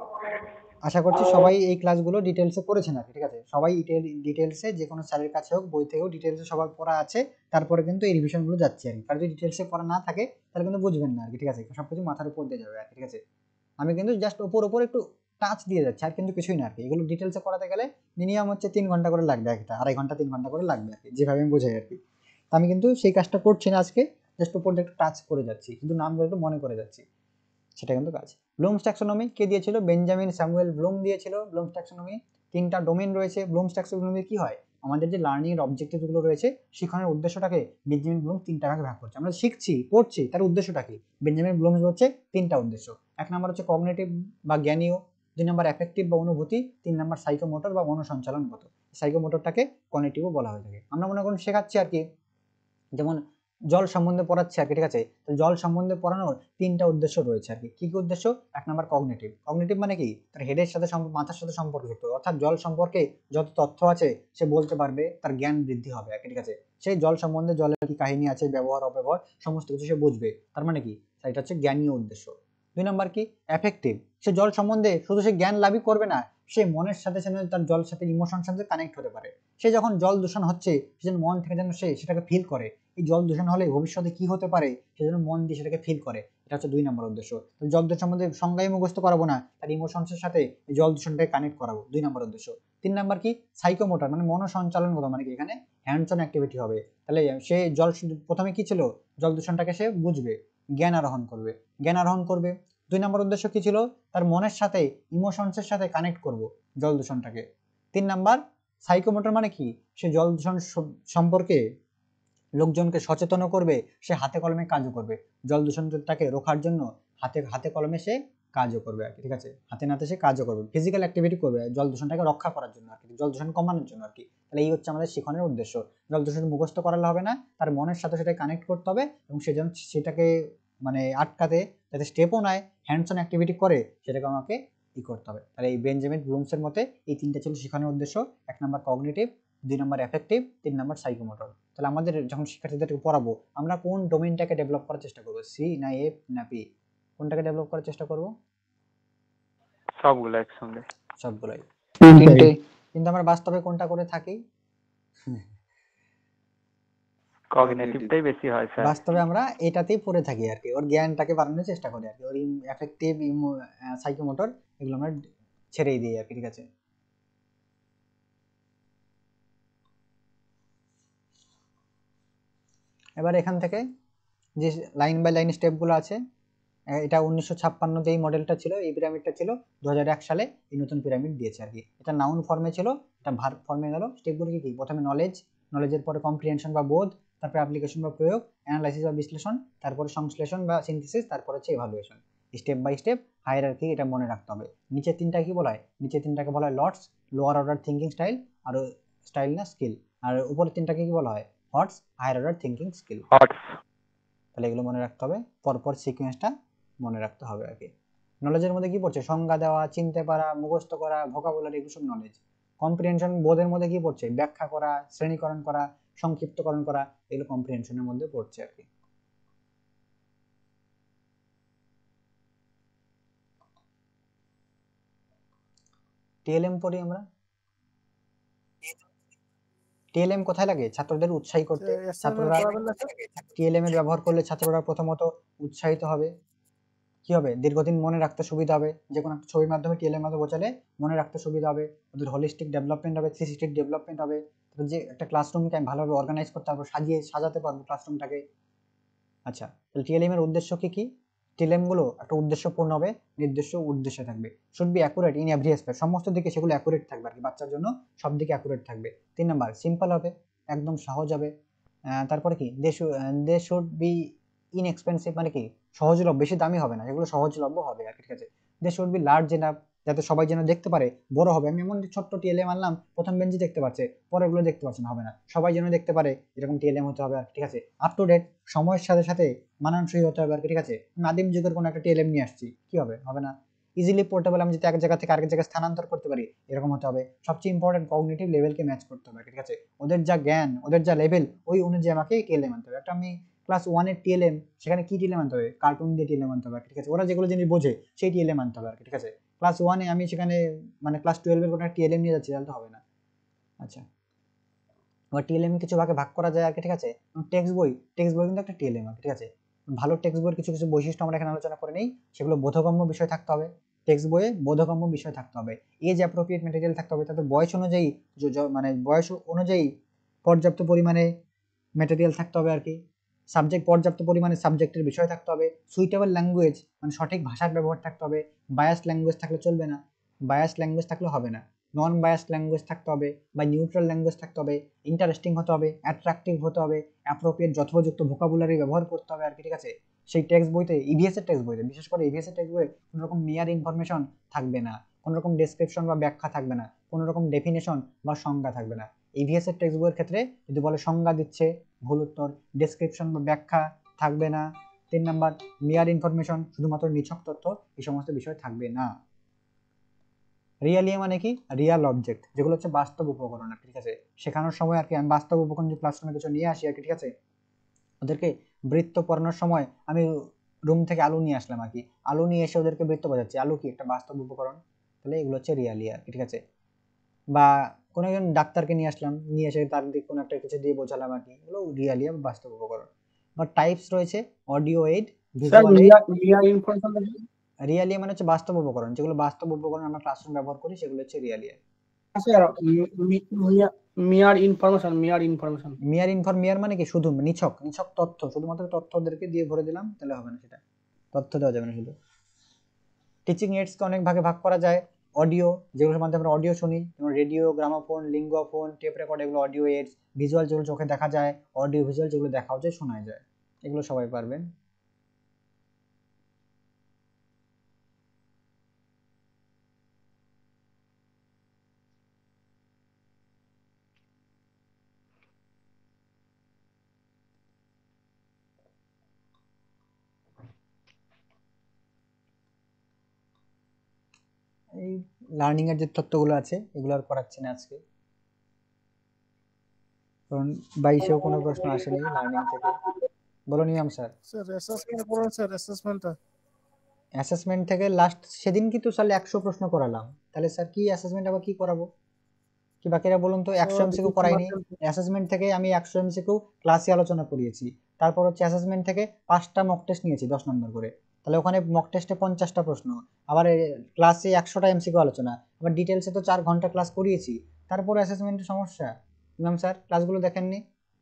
আশা করছি সবাই এই ক্লাসগুলো ডিটেলসে করেছেন আর কি, ঠিক আছে। সবাই ডিটেলসে যে কোনো স্যারের কাছে হোক, বই থেকেও ডিটেলসে সবার পড়া আছে, তারপরে কিন্তু এই রিভিশনগুলো যাচ্ছে আর কি। কারণ যদি ডিটেলসে পড়া না থাকে তাহলে কিন্তু বুঝবেন না আর কি, ঠিক আছে। সব কিছু মাথার উপর দিয়ে যাবে আর কি, ঠিক আছে। আমি কিন্তু জাস্ট ওপর ওপর একটু টাচ দিয়ে যাচ্ছি, আর কিন্তু কিছুই না আর কি। এগুলো ডিটেলসে করাতে গেলে মিনিমাম হচ্ছে তিন ঘন্টা করে লাগবে, একটা আড়াই ঘন্টা তিন ঘন্টা করে লাগবে আর কি, যেভাবে আমি বোঝাই আর কি। তো আমি কিন্তু সেই কাজটা করছি না আজকে, জাস্ট উপর দিয়ে একটু টাচ করে যাচ্ছি, কিন্তু নামগুলো একটু মনে করে যাচ্ছি, সেটা কিন্তু কাজ। ব্লুমস ট্যাক্সোনমি কে দিয়েছিল? বেঞ্জামিন স্যামুয়েল ব্লুম দিয়েছিল ব্লুমস ট্যাক্সোনমি। তিনটা ডোমেন রয়েছে ব্লুমস ট্যাক্সোনমি। কি হয়, আমাদের যে লার্নিং এর অবজেক্টিভগুলো রয়েছে, শিক্ষণের উদ্দেশ্যটাকে বেঞ্জামিন ব্লুম তিনটা ভাগে ভাগ করছে। আমরা শিখছি, পড়ছি, তার উদ্দেশ্যটা কি? বেঞ্জামিন ব্লুমস হচ্ছে তিনটা উদ্দেশ্য। এক নম্বর হচ্ছে কগনিটিভ বা জ্ঞানীয়, দুই নম্বর অ্যাফেক্টিভ বা অনুভূতি, তিন নম্বর সাইকোমোটর বা মনোসঞ্চালনগত। সাইকোমোটরটাকে কগনিটিভও বলা হয়ে থাকে। আমরা মনে করুন শেখাচ্ছি আর কি, যেমন জল সম্বন্ধে পড়াচ্ছে আর কি, ঠিক আছে। তো জল সম্বন্ধে পড়ানোর তিনটা উদ্দেশ্য রয়েছে আর কি। কি কি উদ্দেশ্য? এক নম্বর কগনিটিভ। কগনিটিভ মানে কি, তার হেডের সাথে মাথার সাথে সম্পর্কযুক্ত, অর্থাৎ জল সম্পর্কে যত তথ্য আছে সে বলতে পারবে, তার জ্ঞান বৃদ্ধি হবে আর কি, ঠিক আছে। সেই জল সম্বন্ধে, জলের কি কাহিনী আছে, ব্যবহার অব্যবহার সমস্ত কিছু সে বুঝবে, তার মানে কি, এটা হচ্ছে জ্ঞানীয় উদ্দেশ্য। দুই নম্বর কি, অ্যাফেক্টিভ। সে জল সম্বন্ধে শুধু সে জ্ঞান লাভই করবে না, সে মনের সাথে সাথে তার জলের সাথে ইমোশনের সাথে কানেক্ট হতে পারে। সে যখন জল দূষণ হচ্ছে, সে যেন মন থেকে যেন সে সেটাকে ফিল করে, এই জল দূষণ হলে ভবিষ্যতে কি হতে পারে সেজন্য মন দিয়ে সেটাকে ফিল করে। এটা হচ্ছে দুই নম্বর উদ্দেশ্য। তো জল দূষণ সম্বন্ধে সংজ্ঞায় মুখস্থ করাবো না, তার ইমোশনসের সাথে এই জল দূষণটাকে কানেক্ট করাবো, দুই নম্বর উদ্দেশ্য। তিন নম্বর কি, সাইকোমোটর মানে মনোসঞ্চালনগত, মানে কি এখানে হ্যান্ডস অন অ্যাক্টিভিটি হবে। তাহলে সে জল প্রথমে কি ছিল, জল দূষণটাকে সে বুঝবে, জ্ঞান আরোহণ করবে, জ্ঞান আরোহণ করবে। দুই নম্বর উদ্দেশ্য কি ছিল, তার মনের সাথে ইমোশনসের সাথে কানেক্ট করব জল দূষণটাকে। তিন নাম্বার সাইকোমোটর মানে কি, সে জল দূষণ সম্পর্কে লোকজনকে সচেতন করবে, সে হাতে কলমে কাজও করবে, জল দূষণটাকে রোখার জন্য হাতে হাতে কলমে সে কাজও করবে আর কি, ঠিক আছে। হাতে নাতে সে কাজও করবে, ফিজিক্যাল অ্যাক্টিভিটি করবে জল দূষণটাকে রক্ষা করার জন্য আর কি, জল দূষণ কমানোর জন্য আর কি। তাহলে এই হচ্ছে আমাদের শিক্ষণের উদ্দেশ্য। জল দূষণ মুখস্থ করালে হবে না, তার মনের সাথে সেটা কানেক্ট করতে হবে, এবং সে যেন সেটাকে মানে আটকাতে যাতে স্টেপও নেয়, হ্যান্ডস অন অ্যাক্টিভিটি করে, সেটাকে আমাকে ই করতে হবে। তাহলে এই বেঞ্জামিন ব্লুমসের মতে এই তিনটা ছিল শিক্ষণের উদ্দেশ্য। এক নাম্বার কগনিটিভ, দুই নম্বর এফেক্টিভ, তিন নম্বর সাইকোমোটর। তাহলে আমাদের যখন শিক্ষার্থীদেরকে পড়াবো আমরা কোন ডোমেইনটাকে ডেভেলপ করার চেষ্টা করবো, সি না এফ না পি, কোনটাকে ডেভেলপ করার চেষ্টা করব? সবগুলো একসঙ্গে। সবগুলাই। তিনটে। কিন্তু আমরা বাস্তবে কোনটা করে থাকি? কগনিটিভটাই বেশি হয় স্যার। বাস্তবে আমরা এটাতেই পড়ে থাকি আর কি, ওর জ্ঞানটাকে বাড়ানোর চেষ্টা করি আর কি, ওর এফেক্টিভ সাইকোমোটর এগুলো আমরা ছেড়েই দিই আর কি, ঠিক আছে। এবার এখান থেকে যে লাইন বাই লাইন স্টেপগুলো আছে, এটা উনিশশো ছাপ্পান্নতে এই মডেলটা ছিল, এই পিরামিডটা ছিল, দু হাজার এক সালে এই নতুন পিরামিড দিয়েছে আর কি। এটা নাউন ফর্মে ছিল, এটা ভার্ব ফর্মে গেল। স্টেপগুলো কি কি? প্রথমে নলেজ, নলেজের পরে কম্প্রিহেনশন বা বোধ, তারপরে অ্যাপ্লিকেশন বা প্রয়োগ, অ্যানালাইসিস বা বিশ্লেষণ, তারপরে সংশ্লেষণ বা সিনথেসিস, তারপরে হচ্ছে evaluation. Step by step hierarchy, এটা মনে রাখতে হবে। নিচের তিনটা কি বলা হয়? নিচের তিনটাকে বলা হয় LOTS, lower order thinking style, আর স্টাইল না স্কিল। আর উপরের তিনটাকে কি বলা হয়? HOTS, higher order thinking skill. HOTS. তাহলে এগুলো মনে রাখতে হবে, পরপর সিকোয়েন্সটা মনে রাখতে হবে আর কি। নলেজের মধ্যে কি পড়ছে? সংজ্ঞা দেওয়া, চিনতে পারা, মুখস্থ করা, ভোকাবুলারি, এগুলো সব নলেজ। কম্প্রিহেনশন বোধের মধ্যে কি পড়ছে? ব্যাখ্যা করা, শ্রেণীকরণ করা, সংক্ষিপ্তকরণ করা, এগুলো কম্প্রিহেনশনের মধ্যে পড়ছে আর কি। টিএলএম পড়ি আমরা। টিএলএম কোথায় লাগে? ছাত্রদের উৎসাহী করতে। ছাত্ররা টিএলএম এর ব্যবহার করলে ছাত্ররা প্রথমত উৎসাহিত হবে, কি হবে? দীর্ঘদিন মনে রাখতে সুবিধা হবে। যে কোনো একটা ছবির মাধ্যমে টিএলএম মাধ্যমে বোঝালে মনে রাখতে সুবিধা হবে, ওদের হোলিস্টিক ডেভেলপমেন্ট হবে, থ্রি সিক্সটি ডেভেলপমেন্ট হবে। যে একটা ক্লাসরুমকে আমি ভালোভাবে অর্গানাইজ করতে পারবো, সাজিয়ে সাজাতে পারবো ক্লাসরুমটাকে। আচ্ছা, তাহলে টিএলএম এর উদ্দেশ্য কি কি? টিএলএম গুলো একটা উদ্দেশ্যপূর্ণ হবে, নির্দিষ্ট উদ্দেশ্যে থাকবে, should be accurate in every aspect, সমস্ত দিকে সেগুলো অ্যাকুরেট থাকবে আর কি, বাচ্চার জন্য সব দিকে অ্যাকুরেট থাকবে। তিন নাম্বার সিম্পল হবে, একদম সহজ হবে। তারপরে কি? They they should be inexpensive, মানে কি সহজলভ্য, বেশি দামি হবে না, এগুলো সহজলভ্য হবে আর কি, ঠিক আছে। They should be large enough, যাতে সবাই যেন দেখতে পারে, বড় হবে। আমি এমন ছোট্ট টিএলএম আনলাম, প্রথম বেঞ্চি দেখতে পাচ্ছে, পরে এগুলো দেখতে পাচ্ছে না, হবে না, সবাই যেন দেখতে পারে এরকম টিএলএম হতে হবে আর ঠিক আছে। আপ টু ডেট, সময়ের সাথে সাথে মানানসই হতে হবে আর কি, ঠিক আছে। আদিম যুগের কোনো একটা টিএলএম নিয়ে আসছি, কি হবে? হবে না। ইজিলি পোর্টেবল, আমি যদি এক জায়গা থেকে আরেক জায়গায় স্থানান্তর করতে পারি, এরকম হতে হবে। সবচেয়ে ইম্পর্টেন্ট, কগনিটিভ লেভেলকে ম্যাচ করতে হবে, ঠিক আছে। ওদের যা জ্ঞান, ওদের যা লেভেল, ওই অনুযায়ী আমাকে টিএলএম আনতে হবে। একটা আমি ক্লাস ওয়ানের টিএলএম, সেখানে কি টিএলএম আনতে হবে? কার্টুন দিয়ে টিএলএম আনতে হবে, ঠিক আছে। ওরা যেগুলো জিনিস বোঝে সেই টিএলএম আনতে হবে আর কি, ঠিক আছে। ক্লাস ওয়ানে আমি সেখানে মানে ক্লাস টুয়েলভের কোনো টিএলএম নিয়ে যাচ্ছি, তাহলে তো হবে না। আচ্ছা, এবার টিএলএম কিছু ভাগে ভাগ করা যায় আর কি, ঠিক আছে। টেক্সট বই, টেক্সট বই কিন্তু একটা টিএলএম আর কি, ঠিক আছে। ভালো টেক্সট বইয়ের কিছু কিছু বৈশিষ্ট্য আমরা এখানে আলোচনা করে নেই। সেগুলো বোধগম্য বিষয় থাকতে হবে, টেক্সট বইয়ে বোধগম্য বিষয় থাকতে হবে, এজ অ্যাপ্রোপ্রিয়েট ম্যাটেরিয়াল থাকতে হবে, তাদের বয়স অনুযায়ী, মানে বয়স অনুযায়ী পর্যাপ্ত পরিমাণে ম্যাটেরিয়াল থাকতে হবে আর কি। সাবজেক্ট, পর্যাপ্ত পরিমাণে সাবজেক্টের বিষয় থাকতে হবে। সুইটেবল ল্যাঙ্গুয়েজ, মানে সঠিক ভাষার ব্যবহার থাকতে হবে। বায়াস ল্যাঙ্গুয়েজ থাকলে চলবে না, বায়াস ল্যাঙ্গুয়েজ থাকলে হবে না। নন বায়াস ল্যাঙ্গুয়েজ থাকতে হবে বা নিউট্রাল ল্যাঙ্গুয়েজ থাকতে হবে। ইন্টারেস্টিং হতে হবে, অ্যাট্রাকটিভ হতে হবে, অ্যাপ্রোপ্রিয়েট যথোপযুক্ত ভোকাবুলারি ব্যবহার করতে হবে আর কি, ঠিক আছে। সেই টেক্সট বইতে, ইভিএস এর টেক্সট বইতে, বিশেষ করে ইভিএস এর টেক্সট বইয়ে কোনো রকম মেয়ার ইনফরমেশন থাকবে না, কোনো রকম ডেসক্রিপশন বা ব্যাখ্যা থাকবে না, কোনো রকম ডেফিনেশন বা সংজ্ঞা থাকবে না। ইভিএস এর টেক্সট বইয়ের ক্ষেত্রে যদি বলে সংজ্ঞা দিচ্ছে, ভুল উত্তর। ডেসক্রিপশন বা ব্যাখ্যা থাকবে না। তিন নাম্বার, মেয়ার ইনফরমেশন, শুধুমাত্র নিছক তথ্য, এই সমস্ত বিষয় থাকবে না। রিয়ালিয়া মানে কি? রিয়াল অবজেক্ট, যেগুলো হচ্ছে বাস্তব উপকরণ আর কি, ঠিক আছে। শেখানোর সময় আর কি আমি বাস্তব উপকরণ যে ক্লাসরুমে কিছু নিয়ে আসি আর কি, ঠিক আছে। ওদেরকে বৃত্ত পড়ানোর সময় আমি রুম থেকে আলু নিয়ে আসলাম আর কি, আলু নিয়ে এসে ওদেরকে বৃত্ত বোঝাচ্ছি, আলু কি একটা বাস্তব উপকরণ, তাহলে এগুলো হচ্ছে রিয়ালিয়া আর কি, ঠিক আছে। বা কোনো একজন ডাক্তারকে নিয়ে আসলাম, নিয়ে এসে তার দিকে কোনো একটা কিছু দিয়ে বোঝালাম আর কি, এগুলো রিয়ালিয়া বা বাস্তব উপকরণ। বা টাইপস রয়েছে, audio aid, visual aid. Realia মানে হচ্ছে বাস্তব উপকরণ, যেগুলো বাস্তব উপকরণ আমরা ক্লাসরুম ব্যবহার করি, সেগুলো হচ্ছে রিয়ালিয়া। মিয়ার ইনফরমেশন, মিয়ার ইনফরমেশন, মিয়ার ইনফর মিয়ার মানে কি? শুধু নিছক, নিছক তথ্য, শুধুমাত্র তথ্য ওদেরকে দিয়ে ভরে দিলাম, তাহলে হবে না, সেটা তথ্য দেওয়া যাবে না শুধু। টিচিং এইডসকে অনেক ভাগে ভাগ করা যায়। অডিও, যেগুলোর মাধ্যমে আমরা অডিও শুনি, যেমন radio, gramophone, linguaphone, tape record, এগুলো অডিও এইডস। ভিজুয়াল, যেগুলো চোখে দেখা যায়। অডিও ভিজুয়াল, যেগুলো দেখাও যায়, শোনা যায়, এগুলো সবাই পারবেন। এই লার্নিং এর যে তথ্যগুলো আছে, এগুলো আর করাচ্ছি না আজকে। কারণ বাইশেও কোনো প্রশ্ন আসেনি লার্নিং থেকে। বলুন ইমাম স্যার। স্যার অ্যাসেসমেন্ট করুন স্যার, অ্যাসেসমেন্টটা অ্যাসেসমেন্ট থেকে লাস্ট সেদিন কি তো স্যার একশো প্রশ্ন করালাম, তাহলে স্যার কি অ্যাসেসমেন্ট আবার কি করাবো? কি বাকিরা বলুন তো, একশো এমসিকিউ করাইনি। অ্যাসেসমেন্ট থেকে আমি একশো এমসিকিউ ক্লাসে আলোচনা করিয়েছি, তারপর হচ্ছে অ্যাসেসমেন্ট থেকে পাঁচটা মক টেস্ট নিয়েছি দশ নম্বর করে, তাহলে ওখানে মক টেস্টে পঞ্চাশটা প্রশ্ন, আবার ক্লাসে একশোটা এমসিকিউ আলোচনা, আবার ডিটেলসে তো চার ঘন্টা ক্লাস করিয়েছি, তারপর অ্যাসেসমেন্টের সমস্যা। ইমাম স্যার ক্লাসগুলো দেখেননি?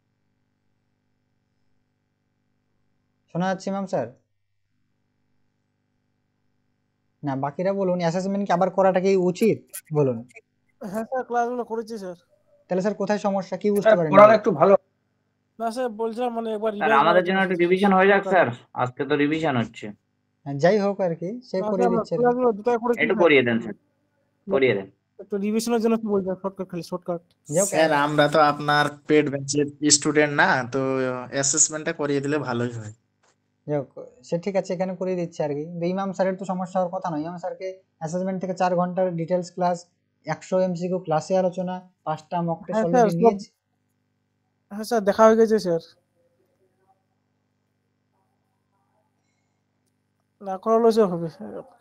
শোনা যাচ্ছে ইমাম স্যার? না বাকিরা বলুন, অ্যাসেসমেন্ট কি আবার করাটা কি উচিত বলুন? হ্যাঁ স্যার ক্লাসগুলো করেছি স্যার। তাহলে স্যার কোথায় সমস্যা, কি বুঝতে পারেন? পড়াটা একটু ভালো না স্যার, বলছিলাম মানে একবার স্যার রিভাইজ আমাদের জন্য একটু রিভিশন হয়ে যাক স্যার, আজকে তো রিভিশন হচ্ছে। যাই হোক আর কি, সে করিয়ে দিচ্ছে। ক্লাসগুলো দুটো করেছি একটু করিয়ে দেন স্যার, করিয়ে দেন। একটু রিভিশনের জন্য কি বলছেন? শর্টকাট খালি শর্টকাট। স্যার আমরা তো আপনার পেড ব্যাচের স্টুডেন্ট না, তো অ্যাসেসমেন্টটা করিয়ে দিলে ভালোই হয়। যাই হোক সে ঠিক আছে, এখানে করিয়ে দিচ্ছে আর কি। কিন্তু ইমাম স্যারের তো সমস্যা হওয়ার কথা নয়। ইমাম স্যারকে অ্যাসেসমেন্ট থেকে চার ঘন্টার ডিটেলস ক্লাস, একশো এমসিকিউ ক্লাসে আলোচনা, পাঁচটা মক টেস্ট হ্যাঁ স্যার অলরেডি সব- নিয়েছি। হ্যাঁ স্যার দেখা হয়ে গেছে স্যার, না করালেও স্যার হবে।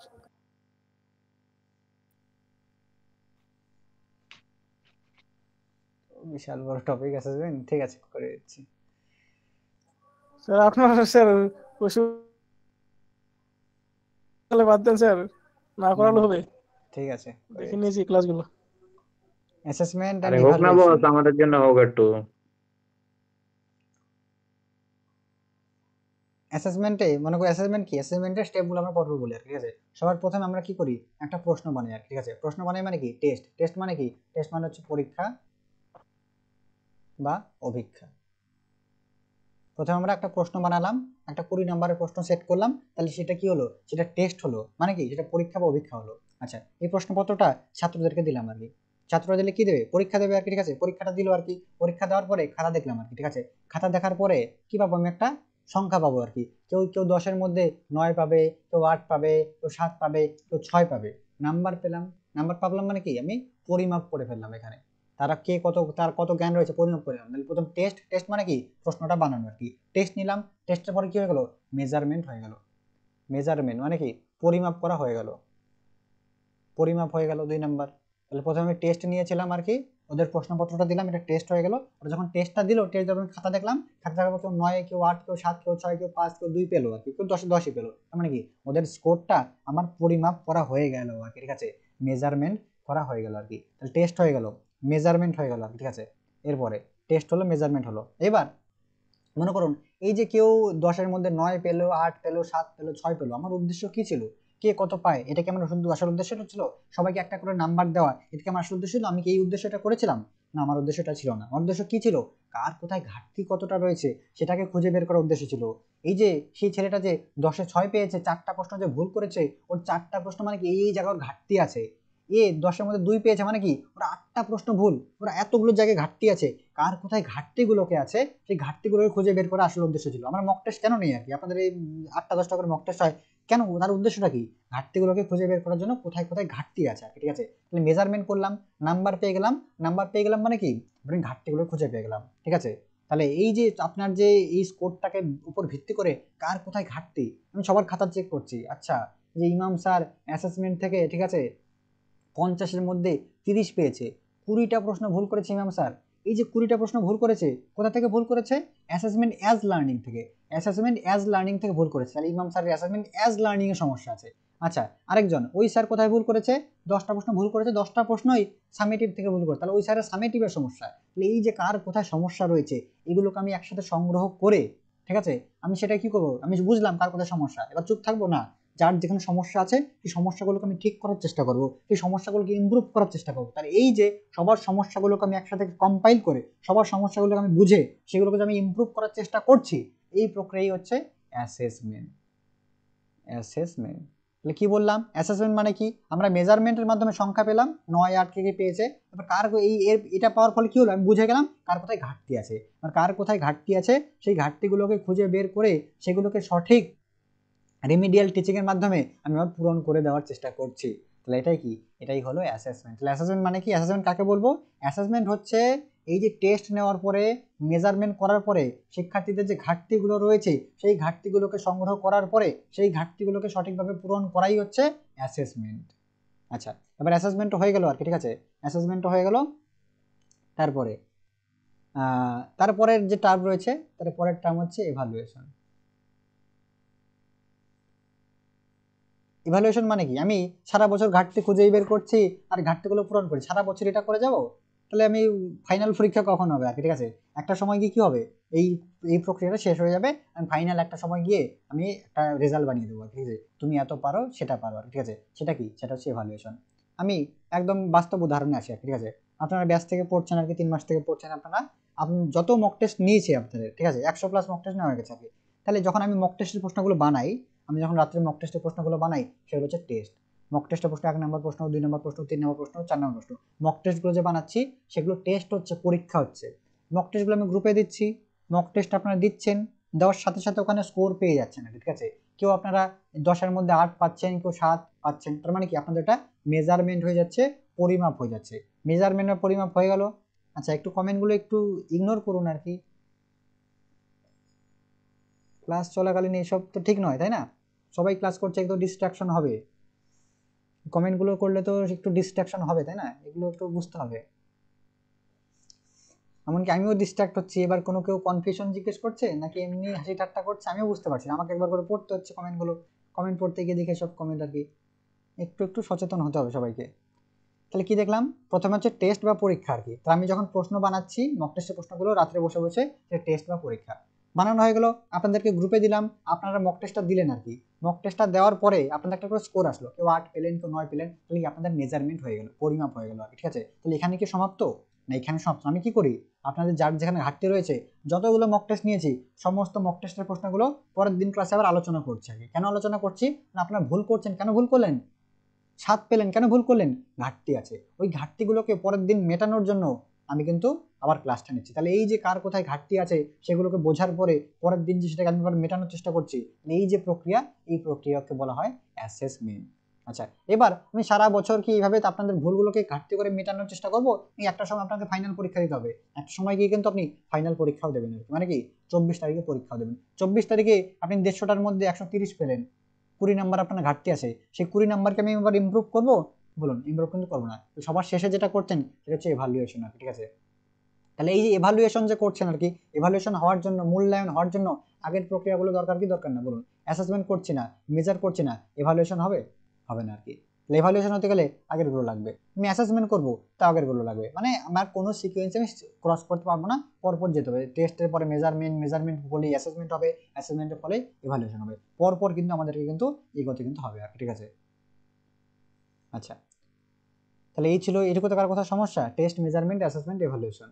বিশাল বড় টপিক অ্যাসেসমেন্ট, ঠিক আছে করে দিচ্ছি। স্যার আপনার স্যার ওষুধ তাহলে বাদ দেন স্যার, না করালে হবে। ঠিক আছে দেখে নিয়েছি ক্লাসগুলো। অ্যাসেসমেন্ট আরে হোক না বস, আমাদের জন্য হোক একটু। অ্যাসেসমেন্টে মনে করি অ্যাসেসমেন্ট কি, অ্যাসেসমেন্টের স্টেপগুলো আমরা পড়বো বলে আর কি, ঠিক আছে। সবার প্রথমে আমরা কি করি, একটা প্রশ্ন বানাই আর কি, ঠিক আছে। প্রশ্ন বানাই মানে কি, টেস্ট। টেস্ট মানে কি, টেস্ট মানে হচ্ছে পরীক্ষা বা অভিক্ষা। প্রথমে আমরা একটা প্রশ্ন বানালাম, একটা কুড়ি নাম্বারের প্রশ্ন সেট করলাম, তাহলে সেটা কি হলো, সেটা টেস্ট হলো, মানে কি সেটা পরীক্ষা বা অভিক্ষা হলো। আচ্ছা এই প্রশ্নপত্রটা ছাত্রদেরকে দিলাম আর কি, ছাত্ররা দিলে কি দেবে, পরীক্ষা দেবে আর কি, ঠিক আছে। পরীক্ষাটা দিল আর কি, পরীক্ষা দেওয়ার পরে খাতা দেখলাম আর কি, ঠিক আছে। খাতা দেখার পরে কি পাবো, আমি একটা সংখ্যা পাবো আর কি। কেউ কেউ দশের মধ্যে নয় পাবে, কেউ আট পাবে, কেউ সাত পাবে, কেউ ছয় পাবে। নাম্বার পেলাম, নাম্বার পাবলাম মানে কি, আমি পরিমাপ করে ফেললাম এখানে, তারা কে কত, তার কত জ্ঞান রয়েছে পরিমাপ করে নিলাম। তাহলে প্রথম টেস্ট, টেস্ট মানে কি প্রশ্নটা বানানো আর কি। টেস্ট নিলাম, টেস্টের পরে কি হয়ে গেল, মেজারমেন্ট হয়ে গেল। মেজারমেন্ট মানে কি পরিমাপ করা হয়ে গেল, পরিমাপ হয়ে গেল দুই নাম্বার। তাহলে প্রথমে আমি টেস্ট নিয়েছিলাম আর কি, ওদের প্রশ্নপত্রটা দিলাম, এটা টেস্ট হয়ে গেল। ওরা যখন টেস্টটা দিল, টেস্ট যখন খাতা দেখলাম, খাতা দেখার পর কেউ নয়, কেউ আট, কেউ সাত, কেউ ছয়, কেউ পাঁচ, কেউ দুই পেলো আর কি, কেউ দশে দশই পেলো। তার মানে কি ওদের স্কোরটা আমার পরিমাপ করা হয়ে গেল আর কি, ঠিক আছে। মেজারমেন্ট করা হয়ে গেল আর কি। তাহলে টেস্ট হয়ে গেল, মেজারমেন্ট হয়ে গেল আর কি, ঠিক আছে। এরপরে টেস্ট হলো, মেজারমেন্ট হলো। এবার মনে করুন এই যে কেউ দশের মধ্যে নয় পেলো, আট পেলো, সাত পেলো, ছয় পেলো, আমার উদ্দেশ্য কি ছিল, কে কত পায়, এটা কি আমার শুধু আসল উদ্দেশ্যটা ছিল সবাইকে একটা করে নাম্বার দেওয়া, এটা কি আমার আসল উদ্দেশ্য ছিল, আমি কি এই উদ্দেশ্যটা করেছিলাম? না, আমার উদ্দেশ্যটা ছিল না। আমার উদ্দেশ্য কি ছিল, কার কোথায় ঘাটতি কতটা রয়েছে সেটাকে খুঁজে বের করার উদ্দেশ্য ছিল। এই যে সেই ছেলেটা যে দশে ছয় পেয়েছে, চারটা প্রশ্ন যে ভুল করেছে, ওর চারটা প্রশ্ন মানে কি এই এই জায়গায় ঘাটতি আছে। এ দশের মধ্যে দুই পেয়েছে মানে কি ওরা আটটা প্রশ্ন ভুল, ওরা এতগুলো জায়গায় ঘাটতি আছে, কার কোথায় ঘাটতিগুলোকে আছে সেই ঘাটতিগুলোকে খুঁজে বের করা আসল উদ্দেশ্য ছিল। আমরা মক টেস্ট কেন নেই আর কি, আপনাদের এই আটটা দশটা করে মক টেস্ট হয় কেন, তার উদ্দেশ্যটা কি, ঘাটতিগুলোকে খুঁজে বের করার জন্য, কোথায় কোথায় ঘাটতি আছে আর কি, ঠিক আছে। তাহলে মেজারমেন্ট করলাম, নাম্বার পেয়ে গেলাম, নাম্বার পেয়ে গেলাম মানে কি আপনি ঘাটতিগুলো খুঁজে পেয়ে গেলাম, ঠিক আছে। তাহলে এই যে আপনার যে এই স্কোরটাকে উপর ভিত্তি করে কার কোথায় ঘাটতি, আমি সবার খাতা চেক করছি। আচ্ছা যে ইমাম স্যার অ্যাসেসমেন্ট থেকে, ঠিক আছে, পঞ্চাশের মধ্যে তিরিশ পেয়েছে, কুড়িটা প্রশ্ন ভুল করেছে ইমাম স্যার। এই যে কুড়িটা প্রশ্ন ভুল করেছে, কোথা থেকে ভুল করেছে, অ্যাসেসমেন্ট অ্যাজ লার্নিং থেকে, অ্যাসেসমেন্ট অ্যাজ লার্নিং থেকে ভুল করেছে। তাহলে ইমাম স্যারের অ্যাসেসমেন্ট অ্যাজ লার্নিং এর সমস্যা আছে। আচ্ছা আরেকজন ওই স্যার কোথায় ভুল করেছে, দশটা প্রশ্ন ভুল করেছে, দশটা প্রশ্নই সামেটিভ থেকে ভুল করেছে, তাহলে ওই স্যারের সামেটিভের সমস্যা। তাহলে এই যে কার কোথায় সমস্যা রয়েছে এগুলোকে আমি একসাথে সংগ্রহ করে, ঠিক আছে, আমি সেটা কি করবো, আমি বুঝলাম কার কোথায় সমস্যা, এবার চুপ থাকবো না, যার যেখানে সমস্যা আছে সেই সমস্যাগুলোকে আমি ঠিক করার চেষ্টা করব, সেই সমস্যাগুলোকে ইমপ্রুভ করার চেষ্টা করবো। তাহলে এই যে সবার সমস্যাগুলোকে আমি একসাথে কম্পাইল করে, সবার সমস্যাগুলোকে আমি বুঝে সেগুলোকে আমি ইমপ্রুভ করার চেষ্টা করছি, এই প্রক্রিয়াই হচ্ছে অ্যাসেসমেন্ট। অ্যাসেসমেন্ট তাহলে কি বললাম, অ্যাসেসমেন্ট মানে কি, আমরা মেজারমেন্টের মাধ্যমে সংখ্যা পেলাম, নয় আট কে কে পেয়েছে, এবার কার এই এর এটা পাওয়ার ফলে কি হলো, আমি বুঝে গেলাম কার কোথায় ঘাটতি আছে, আর কার কোথায় ঘাটতি আছে সেই ঘাটতিগুলোকে খুঁজে বের করে সেগুলোকে সঠিক রিমিডিয়াল টিচিং এর মাধ্যমে আমি আবার পূরণ করে দেওয়ার চেষ্টা করছি। তাহলে এটাই কি, এটাই হলো অ্যাসেসমেন্ট। তাহলে অ্যাসেসমেন্ট মানে কি, অ্যাসেসমেন্ট কাকে বলবো, অ্যাসেসমেন্ট হচ্ছে এই যে টেস্ট নেওয়ার পরে মেজারমেন্ট করার পরে শিক্ষার্থীদের যে ঘাটতিগুলো রয়েছে সেই ঘাটতিগুলোকে সংগ্রহ করার পরে সেই ঘাটতিগুলোকে সঠিকভাবে পূরণ করাই হচ্ছে অ্যাসেসমেন্ট। আচ্ছা, এবার অ্যাসেসমেন্ট হয়ে গেল আর কি, ঠিক আছে, অ্যাসেসমেন্ট হয়ে গেল। তারপরে তারপরের যে টার্ম রয়েছে তারপরের টার্ম হচ্ছে এভালুয়েশন। ইভালুয়েশন মানে কি, আমি সারা বছর ঘাটতি খুঁজেই বের করছি আর ঘাটতিগুলো পূরণ করি, সারা বছর এটা করে যাব, তাহলে আমি ফাইনাল পরীক্ষা কখন হবে আর কি, ঠিক আছে, একটা সময় গিয়ে কি হবে, এই এই প্রক্রিয়াটা শেষ হয়ে যাবে, আমি ফাইনাল একটা সময় গিয়ে আমি একটা রেজাল্ট বানিয়ে দেবো আর কি, ঠিক আছে, তুমি এত পারো সেটা পারো আর কি, ঠিক আছে, সেটা কি, সেটা হচ্ছে এভালুয়েশন। আমি একদম বাস্তব উদাহরণে আসি আর কি, ঠিক আছে, আপনারা ব্যাচ থেকে পড়ছেন আর কি, তিন মাস থেকে পড়ছেন আপনারা, আপনি যত মক টেস্ট নিয়েছি আপনাদের, ঠিক আছে, একশো প্লাস মক টেস্ট নেওয়া হয়ে গেছে আর কি, তাহলে যখন আমি মক টেস্টের প্রশ্নগুলো বানাই, আমি যখন রাত্রে মক টেস্টের প্রশ্নগুলো বানাই সেগুলো হচ্ছে টেস্ট। মক টেস্টের প্রশ্ন এক নম্বর প্রশ্ন, দুই নম্বর প্রশ্ন, তিন নম্বর প্রশ্ন, চার নম্বর প্রশ্ন, মক টেস্টগুলো যে বানাচ্ছি সেগুলো টেস্ট হচ্ছে, পরীক্ষা হচ্ছে। মক টেস্টগুলো আমি গ্রুপে দিচ্ছি, মক টেস্ট আপনারা দিচ্ছেন, দেওয়ার সাথে সাথে ওখানে স্কোর পেয়ে যাচ্ছেন, ঠিক আছে, কেউ আপনারা দশের মধ্যে আট পাচ্ছেন, কেউ সাত পাচ্ছেন, তার মানে কি আপনাদের এটা মেজারমেন্ট হয়ে যাচ্ছে, পরিমাপ হয়ে যাচ্ছে, মেজারমেন্ট বা পরিমাপ হয়ে গেল। আচ্ছা, একটু কমেন্টগুলো একটু ইগনোর করুন আর কি, ক্লাস চলাকালীন এইসব তো ঠিক নয়, তাই না, সবাই ক্লাস করছে, একটু ডিস্ট্রাকশন হবে, কমেন্টগুলো করলে তো একটু ডিস্ট্রাকশন হবে, তাই না, এগুলো একটু বুঝতে হবে। এমনকি আমিও ডিস্ট্রাক্ট হচ্ছি, এবার কোনো কেউ কনফিউশন জিজ্ঞেস করছে নাকি এমনি হাসি ঠাট্টা করছে আমিও বুঝতে পারছি না, আমাকে একবার করে পড়তে হচ্ছে কমেন্টগুলো, কমেন্ট পড়তে গিয়ে দেখে সব কমেন্ট আর কি, একটু একটু সচেতন হতে হবে সবাইকে। তাহলে কি দেখলাম, প্রথমে হচ্ছে টেস্ট বা পরীক্ষা আর কি, তাহলে আমি যখন প্রশ্ন বানাচ্ছি মক টেস্টের প্রশ্নগুলো রাত্রে বসে বসে সেটা টেস্ট বা পরীক্ষা বানানো হয়ে গেল, আপনাদেরকে গ্রুপে দিলাম, আপনারা মক টেস্টটা দিলেন আর কি, মক টেস্টটা দেওয়ার পরে আপনাদের একটা করে স্কোর আসলো, কেউ আট পেলেন, কেউ নয় পেলেন, তাহলে আপনাদের মেজারমেন্ট হয়ে গেল, পরিমাপ হয়ে গেল আর কি, ঠিক আছে, তাহলে এখানে কি সমাপ্ত না, এখানে সমাপ্ত। আমি কি করি, আপনাদের যার যেখানে ঘাটতি রয়েছে যতগুলো মক টেস্ট নিয়েছি সমস্ত মক টেস্টের প্রশ্নগুলো পরের দিন ক্লাসে আবার আলোচনা করছি আর কি। কেন আলোচনা করছি না, আপনারা ভুল করছেন, কেন ভুল করলেন, সাত পেলেন, কেন ভুল করলেন, ঘাটতি আছে, ওই ঘাটতিগুলোকে পরের দিন মেটানোর জন্য আমি কিন্তু আবার ক্লাসটা নিচ্ছি। তাহলে এই যে কার কোথায় ঘাটতি আছে সেগুলোকে বোঝার পরে পরের দিন যে সেটাকে আমি আবার মেটানোর চেষ্টা করছি, এই যে প্রক্রিয়া, এই প্রক্রিয়াকে বলা হয় অ্যাসেসমেন্ট। আচ্ছা, এবার আমি সারা বছর কি এইভাবে আপনাদের ভুলগুলোকে ঘাটতি করে মেটানোর চেষ্টা করবো, এই একটা সময় আপনাকে ফাইনাল পরীক্ষা দিতে হবে, একটা সময় গিয়ে কিন্তু আপনি ফাইনাল পরীক্ষাও দেবেন, মানে কি চব্বিশ তারিখে পরীক্ষাও দেবেন, চব্বিশ তারিখে আপনি দেড়শোটার মধ্যে একশো তিরিশ পেলেন, কুড়ি নাম্বার আপনার ঘাটতি আছে, সেই কুড়ি নাম্বারকে আমি এবার ইমপ্রুভ করবো, বলুন ইমপ্রুভ কিন্তু করবো না, তো সবার শেষে যেটা করছেন সেটা হচ্ছে এভালুয়েশন আর কি, ঠিক আছে। তাহলে এই যে এভালুয়েশন যে করছেন আর কি, এভালুয়েশন হওয়ার জন্য, মূল্যায়ন হওয়ার জন্য আগের প্রক্রিয়াগুলো দরকার কি দরকার না, বলুন, অ্যাসেসমেন্ট করছি না, মেজার করছি না, এভালুয়েশন হবে হবে না আর কি। এভালুয়েশন হতে গেলে আগেরগুলো লাগবে, আমি অ্যাসেসমেন্ট করবো তা আগেরগুলো লাগবে, মানে আমার কোনো সিকোয়েন্সে আমি ক্রস করতে পারবো না, পরপর যেতে হবে, টেস্টের পরে মেজারমেন্ট, মেজারমেন্ট বলেই অ্যাসেসমেন্ট হবে, অ্যাসেসমেন্টের ফলে এভালুয়েশন হবে, পরপর কিন্তু আমাদেরকে কিন্তু এগোতে কিন্তু হবে আর কি, ঠিক আছে। আচ্ছা, তাহলে এই ছিল, এটুকু তো কার কথা সমস্যা, test, measurement, assessment, evaluation.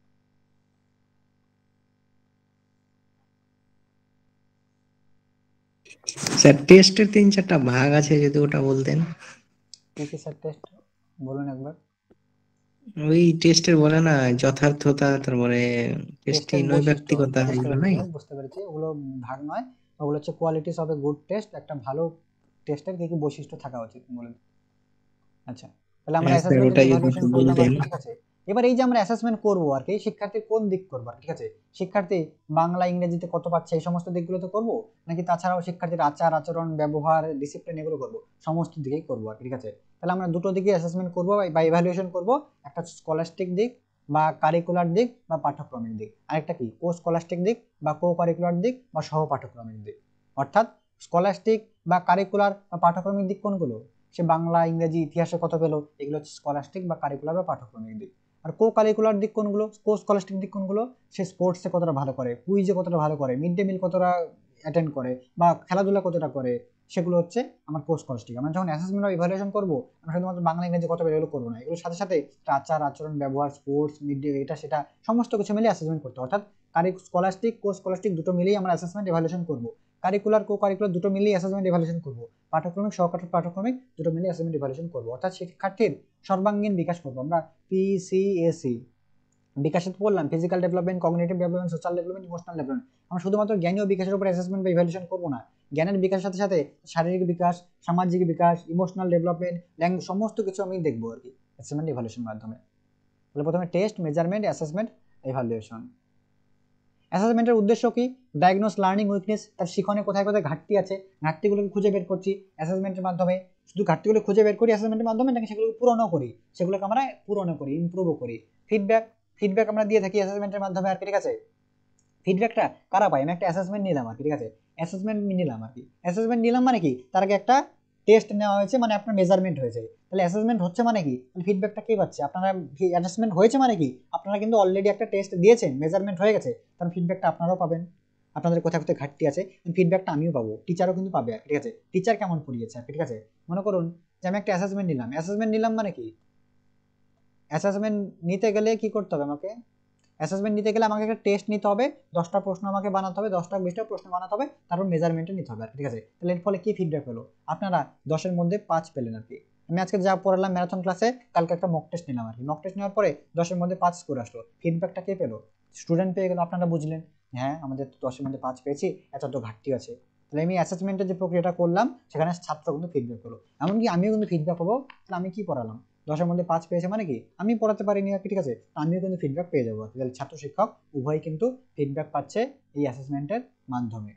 Sir টেস্টের তিন চারটা ভাগ আছে, যদি ওটা বলতেন। কি কি স্যার টেস্ট বলুন একবার। ওই টেস্টের বলে না যথার্থতা, তারপরে টেস্টি টেস্টের বৈশিষ্ট্য, নৈর্ব্যক্তিকতা, বুঝতে এগুলো পেরেছি নাই? বুঝতে পেরেছি ওগুলো ভাগ নয়, ওগুলো হচ্ছে qualities of a good test, একটা ভালো টেস্টের কি কি বৈশিষ্ট্য থাকা উচিত বলুন। আচ্ছা, তাহলে আমরা হ্যাঁ স্যার, অ্যাসেসমেন্ট ওটা এন্ড যদি ইভালুয়েশন একটু করলাম আর বলতেন। কি, ঠিক আছে। এবার এই যে আমরা অ্যাসেসমেন্ট করবো আর কি, শিক্ষার্থীর কোন দিক করবো আর কি, ঠিক আছে, শিক্ষার্থী বাংলা ইংরেজিতে কত পাচ্ছে এই সমস্ত দিকগুলো তো করবো, নাকি তাছাড়াও শিক্ষার্থীর আচার আচরণ, ব্যবহার, ডিসিপ্লিন এগুলো করবো, সমস্ত দিকেই করবো আর কি, ঠিক আছে। তাহলে আমরা দুটো দিকে অ্যাসেসমেন্ট করবো বা ইভালুয়েশন করবো, একটা স্কলাস্টিক দিক বা কারিকুলার দিক বা পাঠ্যক্রমিক দিক, আরেকটা কি কো স্কলাস্টিক দিক বা কো কারিকুলার দিক বা সহ পাঠ্যক্রমিক দিক। অর্থাৎ স্কলাস্টিক বা কারিকুলার বা পাঠ্যক্রমিক দিক কোনগুলো, সে বাংলা ইংরেজি ইতিহাসে কত পেলো, এগুলো হচ্ছে স্কলাস্টিক বা কারিকুলার বা পাঠ্যক্রমিক দিক। আর কো কারিকুলার দিক কোনগুলো, কো স্কলাস্টিক দিক কোনগুলো, সে স্পোর্টসে কতটা ভালো করে, কুইজে কতটা ভালো করে, মিড ডে মিল কতটা অ্যাটেন্ড করে বা খেলাধুলা কতটা করে, সেগুলো হচ্ছে আমার কো স্কলাস্টিক। আমরা যখন অ্যাসেসমেন্ট বা ইভালুয়েশন করবো, আমরা শুধুমাত্র বাংলা ইংরেজি কত পেলো এগুলো করবো না, এগুলোর সাথে সাথে আচার আচরণ, ব্যবহার, স্পোর্টস, মিড ডে, এটা সেটা সমস্ত কিছু মিলিয়ে অ্যাসেসমেন্ট করতে, অর্থাৎ কারি স্কলাস্টিক কো স্কলাস্টিক দুটো মিলিয়ে আমরা অ্যাসেসমেন্ট ইভালুয়েশন করবো, কারিকুলার কো কারিকুলার দুটো মিলিয়ে অ্যাসেসমেন্ট ইভালুয়েশন করবো, পাঠ্যক্রমিক সহপাঠ্য পাঠ্যক্রমিক দুটো মিলিয়ে অ্যাসেসমেন্ট ইভালুয়েশন করবো। অর্থাৎ শিক্ষার্থীর সর্বাঙ্গীন বিকাশ করবো আমরা, পিসিএসি বিকাশে পড়লাম, physical development, cognitive development, social development, emotional development. আমরা শুধুমাত্র জ্ঞানী ও বিকাশের উপর অ্যাসেসমেন্ট বা ইভালুয়েশন করবো না, জ্ঞানের বিকাশের সাথে সাথে শারীরিক বিকাশ, সামাজিক বিকাশ, ইমোশনাল ডেভেলপমেন্ট, ল্যাঙ্গুয়েজ, সমস্ত কিছু আমি দেখবো আর কি অ্যাসেসমেন্ট ইভালুয়েশনের মাধ্যমে। তাহলে প্রথমে টেস্ট, মেজারমেন্ট, অ্যাসেসমেন্ট, ইভ্যালুয়েশন। অ্যাসেসমেন্টের উদ্দেশ্য কি? ডায়াগনোস লার্নিং উইকনেস, তার শিখনে কোথায় কোথায় ঘাটতি আছে, ঘাটতিগুলোকে খুঁজে বের করছি অ্যাসেসমেন্টের মাধ্যমে। শুধু ঘাটতিগুলো খুঁজে বের করি অ্যাসেসমেন্টের মাধ্যমে নাকি সেগুলোকে পূরণও করি, সেগুলোকে আমরা পূরণও করি, ইমপ্রুভও করি। ফিডব্যাক, ফিডব্যাক আমরা দিয়ে থাকি অ্যাসেসমেন্টের মাধ্যমে আর কি, ঠিক আছে। ফিডব্যাকটা কারা পাই? আমি একটা অ্যাসেসমেন্ট নিলাম আর কি, ঠিক আছে, অ্যাসেসমেন্ট নিলাম আর কি। অ্যাসেসমেন্ট নিলাম মানে কি? তার আগে একটা টেস্ট নেওয়া হয়েছে, মানে আপনার মেজারমেন্ট হয়েছে। তাহলে অ্যাসেসমেন্ট হচ্ছে মানে কি? তাহলে ফিডব্যাকটা কে পাচ্ছে? আপনারা। অ্যাসেসমেন্ট হয়েছে মানে কি? আপনারা কিন্তু অলরেডি একটা টেস্ট দিয়েছেন, মেজারমেন্ট হয়ে গেছে, কারণ ফিডব্যাকটা আপনারাও পাবেন। আপনাদের কোথায় কোথায় ঘাটতি আছে ফিডব্যাকটা আমিও পাবো, টিচারও কিন্তু পাবে আর কি, ঠিক আছে। টিচার কেমন পড়িয়েছে আর কি, ঠিক আছে। মনে করুন যে আমি একটা অ্যাসেসমেন্ট নিলাম, অ্যাসেসমেন্ট নিলাম মানে কি? অ্যাসেসমেন্ট নিতে গেলে কি করতে হবে আমাকে? অ্যাসেসমেন্ট নিতে গেলে আমাকে একটা টেস্ট নিতে হবে, দশটা প্রশ্ন আমাকে বানাতে হবে, দশটা বিশটা প্রশ্ন বানাতে হবে, তারপর মেজারমেন্টে নিতে হবে আর কি, ঠিক আছে। তাহলে এর ফলে কি ফিডব্যাক হলো? আপনারা দশের মধ্যে পাঁচ পেলেন আর কি। আমি আজকে যা পড়ালাম ম্যারাথন ক্লাসে, কালকে একটা মক টেস্ট নিলাম আর কি, মক টেস্ট নেওয়ার পরে দশের মধ্যে পাঁচ স্কোর আসলো। ফিডব্যাকটা কে পেলো? স্টুডেন্ট পেয়ে গেল। আপনারা বুঝলেন হ্যাঁ আমাদের দশের মধ্যে পাঁচ পেয়েছি, এত তো ঘাটতি আছে। তাহলে আমি অ্যাসেসমেন্টের যে প্রক্রিয়াটা করলাম সেখানে ছাত্র কিন্তু ফিডব্যাক হলো, এমনকি আমিও কিন্তু ফিডব্যাক হবো। তাহলে আমি কি পড়ালাম? দশের মধ্যে পাঁচ পেয়েছে মানে কি আমি পড়াতে পারিনি আর কি, ঠিক আছে। আমিও কিন্তু ফিডব্যাক পেয়ে যাবো। তাহলে ছাত্র শিক্ষক উভয়ই কিন্তু ফিডব্যাক পাচ্ছে এই অ্যাসেসমেন্টের মাধ্যমে।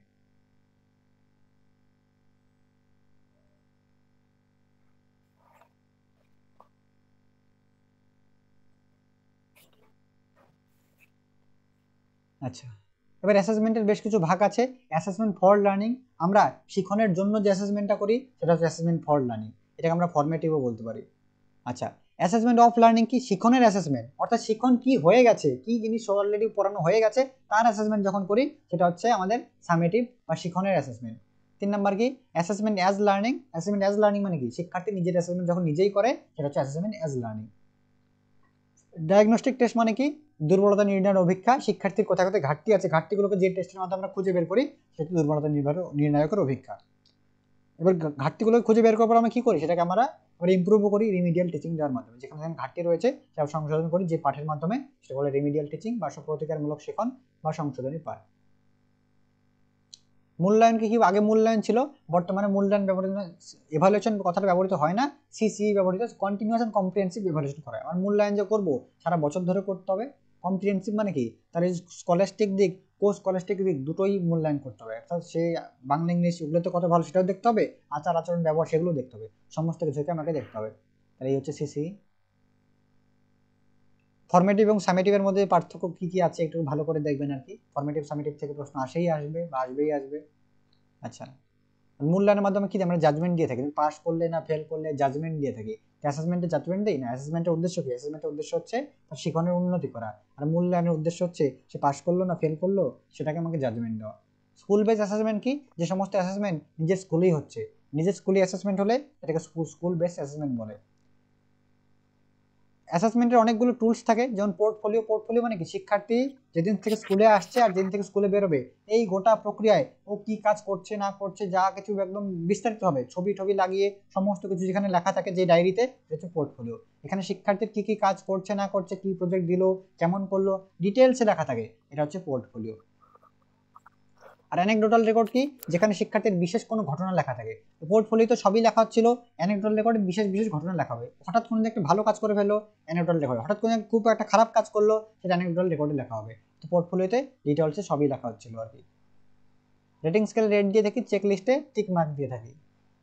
আচ্ছা, এবার অ্যাসেসমেন্টের বেশ কিছু ভাগ আছে। অ্যাসেসমেন্ট ফর লার্নিং, আমরা শিখনের জন্য যে অ্যাসেসমেন্টটা করি সেটা হচ্ছে অ্যাসেসমেন্ট ফর লার্নিং, এটাকে আমরা ফরমেটিভও বলতে পারি। আচ্ছা, অ্যাসেসমেন্ট অফ লার্নিং কি? শিখনের অ্যাসেসমেন্ট, অর্থাৎ শিখন কি হয়ে গেছে, কি জিনিস অলরেডি পড়ানো হয়ে গেছে তার অ্যাসেসমেন্ট যখন করি সেটা হচ্ছে আমাদের সামেটিভ বা শিখনের অ্যাসেসমেন্ট। তিন নাম্বার কি? Assessment as learning. Assessment as learning মানে কি? শিক্ষার্থী নিজের অ্যাসেসমেন্ট যখন নিজেই করে সেটা হচ্ছে assessment as learning. Diagnostic test মানে কি? দুর্বলতা নির্ণয়ের অভিক্ষা, শিক্ষার্থীর কোথায় কোথায় ঘাটতি আছে, ঘাটতিগুলোকে যে টেস্টের মাধ্যমে আমরা খুঁজে বের করি সেটা দুর্বলতা নির্ণায়কের অভিক্ষা। এবার ঘাটতিগুলো খুঁজে বের করার পর আমরা কি করি? সেটাকে আমরা আমরা ইমপ্রুভও করি রিমিডিয়াল টিচিং দেওয়ার মাধ্যমে। যেখানে যেখানে ঘাটতি রয়েছে সেটা সংশোধন করি যে পাঠের মাধ্যমে, সেটা বলে রিমিডিয়াল টিচিং বা প্রতিকারমূলক শিখন বা সংশোধনী পাঠ। মূল্যায়ন কি? আগে মূল্যায়ন ছিল, বর্তমানে মূল্যায়ন ব্যবহৃত, এভালুয়েশন কথাটা ব্যবহৃত হয় না, সিসি ব্যবহৃত, কন্টিনিউয়াস এন্ড কম্প্রিহেনসিভ এভালুয়েশন করা হয়। আর মূল্যায়ন যে করবো সারা বছর ধরে করতে হবে। কম্প্রিহেনসিভ মানে কি? তার এই স্কলাস্টিক দিক, কোর্স স্কলাস্টিক দিক দুটোই মূল্যায়ন করতে হবে। অর্থাৎ সে বাংলা ইংলিশ ওগুলোতে কত ভালো সেটাও দেখতে হবে, আচার আচরণ ব্যবহার সেগুলো দেখতে হবে, সমস্ত কিছুকে আমাকে দেখতে হবে। তাহলে এই হচ্ছে সিসি। ফরমেটিভ এবং সামেটিভের মধ্যে পার্থক্য কি কি আছে একটু ভালো করে দেখবেন আর কি। ফরমেটিভ সামেটিভ থেকে প্রশ্ন আসেই আসবে বা আসবেই আসবে। আচ্ছা, মূল্যায়নের মাধ্যমে কি আমরা জাজমেন্ট দিয়ে থাকি, পাস করলে না ফেল করলে জাজমেন্ট দিয়ে থাকি। অ্যাসেসমেন্টে জাজমেন্ট দেই না। অ্যাসেসমেন্টের উদ্দেশ্য কি? অ্যাসেসমেন্টের উদ্দেশ্য হচ্ছে তার শিখনের উন্নতি করা, আর মূল্যায়নের উদ্দেশ্য হচ্ছে সে পাস করলো না ফেল করলো সেটাকে আমাকে জাজমেন্ট দেওয়া। স্কুল বেস অ্যাসেসমেন্ট কি? যে সমস্ত অ্যাসেসমেন্ট নিজের স্কুলেই হচ্ছে, নিজের স্কুলে অ্যাসেসমেন্ট হলে এটাকে স্কুল বেস অ্যাসেসমেন্ট বলে। অ্যাসেসমেন্টের অনেকগুলো টুলস থাকে, যেমন পোর্টফোলিও। পোর্টফোলিও মানে কি? শিক্ষার্থী যেদিন থেকে স্কুলে আসছে আর যেদিন থেকে স্কুলে বেরোবে এই গোটা প্রক্রিয়ায় ও কি কাজ করছে না করছে যা কিছু একদম বিস্তারিত হবে, ছবি টবি লাগিয়ে সমস্ত কিছু যেখানে লেখা থাকে যে ডায়েরিতে, সেটা হচ্ছে পোর্টফোলিও। এখানে শিক্ষার্থীর কি কি কাজ করছে না করছে, কি প্রজেক্ট দিল, কেমন করলো, ডিটেলসে লেখা থাকে, এটা হচ্ছে পোর্টফোলিও। আর অ্যানেকডোটাল রেকর্ড কি? যেখানে শিক্ষার্থীর বিশেষ কোনো ঘটনা লেখা থাকে। পোর্টফোলিওতে সবই লেখা হচ্ছিল, অ্যানেকডোটাল রেকর্ডে বিশেষ বিশেষ ঘটনা লেখা হবে। হঠাৎ কোনো একটা ভালো কাজ করে ফেললো অ্যানেকডোটাল রেকর্ড, হঠাৎ কোনো খুব একটা খারাপ কাজ করলো সেটা অ্যানেকডোটাল রেকর্ডে লেখা হবে। তো পোর্টফোলিওতে ডিটেলসে সবই লেখা হচ্ছিল আর কি। রেটিং স্কেল রেট দিয়ে থাকি, চেক লিস্টে টিক মার্ক দিয়ে থাকি।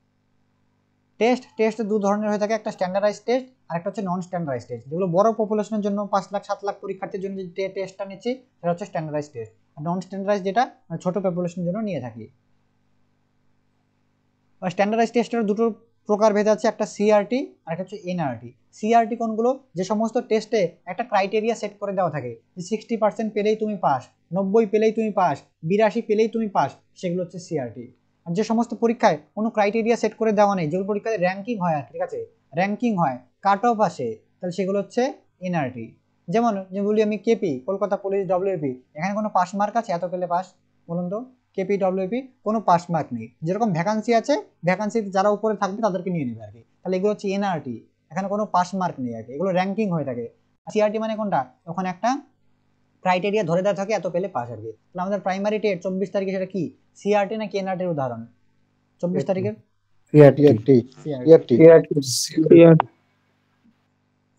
টেস্ট, টেস্ট দু ধরনের হয়ে থাকে, একটা স্ট্যান্ডার্ডাইজ টেস্ট আর একটা হচ্ছে নন স্ট্যান্ডার্ডাইজ টেস্ট। যেগুলো বড় পপুলেশনের জন্য পাঁচ লাখ সাত লাখ পরীক্ষার্থীর জন্য যে টেস্টটা নিচ্ছি সেটা হচ্ছে স্ট্যান্ডার্ডাইজ টেস্ট। আর নন স্ট্যান্ডার্ডাইজ যেটা ছোট পপুলেশনের জন্য নিয়ে থাকি। স্ট্যান্ডার্ডাইজ টেস্টের দুটো প্রকার ভেদ আছে, একটা সিআরটি আর একটা হচ্ছে এনআরটি। সিআরটি কোনগুলো? যে সমস্ত টেস্টে একটা ক্রাইটেরিয়া সেট করে দেওয়া থাকে, যে সিক্সটি পার্সেন্ট পেলেই তুমি পাস, নব্বই পেলেই তুমি পাস, বিরাশি পেলেই তুমি পাস, সেগুলো হচ্ছে সিআরটি। আর যে সমস্ত পরীক্ষায় কোনো ক্রাইটেরিয়া সেট করে দেওয়া নেই, যেগুলো পরীক্ষায় র্যাঙ্কিং হয়, ঠিক আছে, র্যাঙ্কিং হয়, কাট অফ আসে, তাহলে সেগুলো হচ্ছে এনআরটি। যেমন যে বলি আমি কেপি, কলকাতা পুলিশ, ডব্লিউপি, এখানে কোনো পাস মার্ক আছে? এত পেলে পাস, বলুন তো। কেপি ডব্লিউপি কোনো পাস মার্ক নেই, যেরকম ভ্যাকান্সি আছে ভ্যাকান্সিতে যারা উপরে থাকবে তাদেরকে নিয়ে নেবে আর কি। তাহলে এগুলো হচ্ছে এনআরটি, এখানে কোনো পাস মার্ক নেই আর কি, এগুলো র্যাঙ্কিং হয়ে থাকে। সিআরটি মানে কোনটা? ওখানে একটা ক্রাইটেরিয়া ধরে দেওয়া থাকে, এত পেলে পাস আর কি। তাহলে আমাদের প্রাইমারি টেট চব্বিশ তারিখে সেটা কি? সিআরটি নাকি এনআরটির উদাহরণ? চব্বিশ তারিখের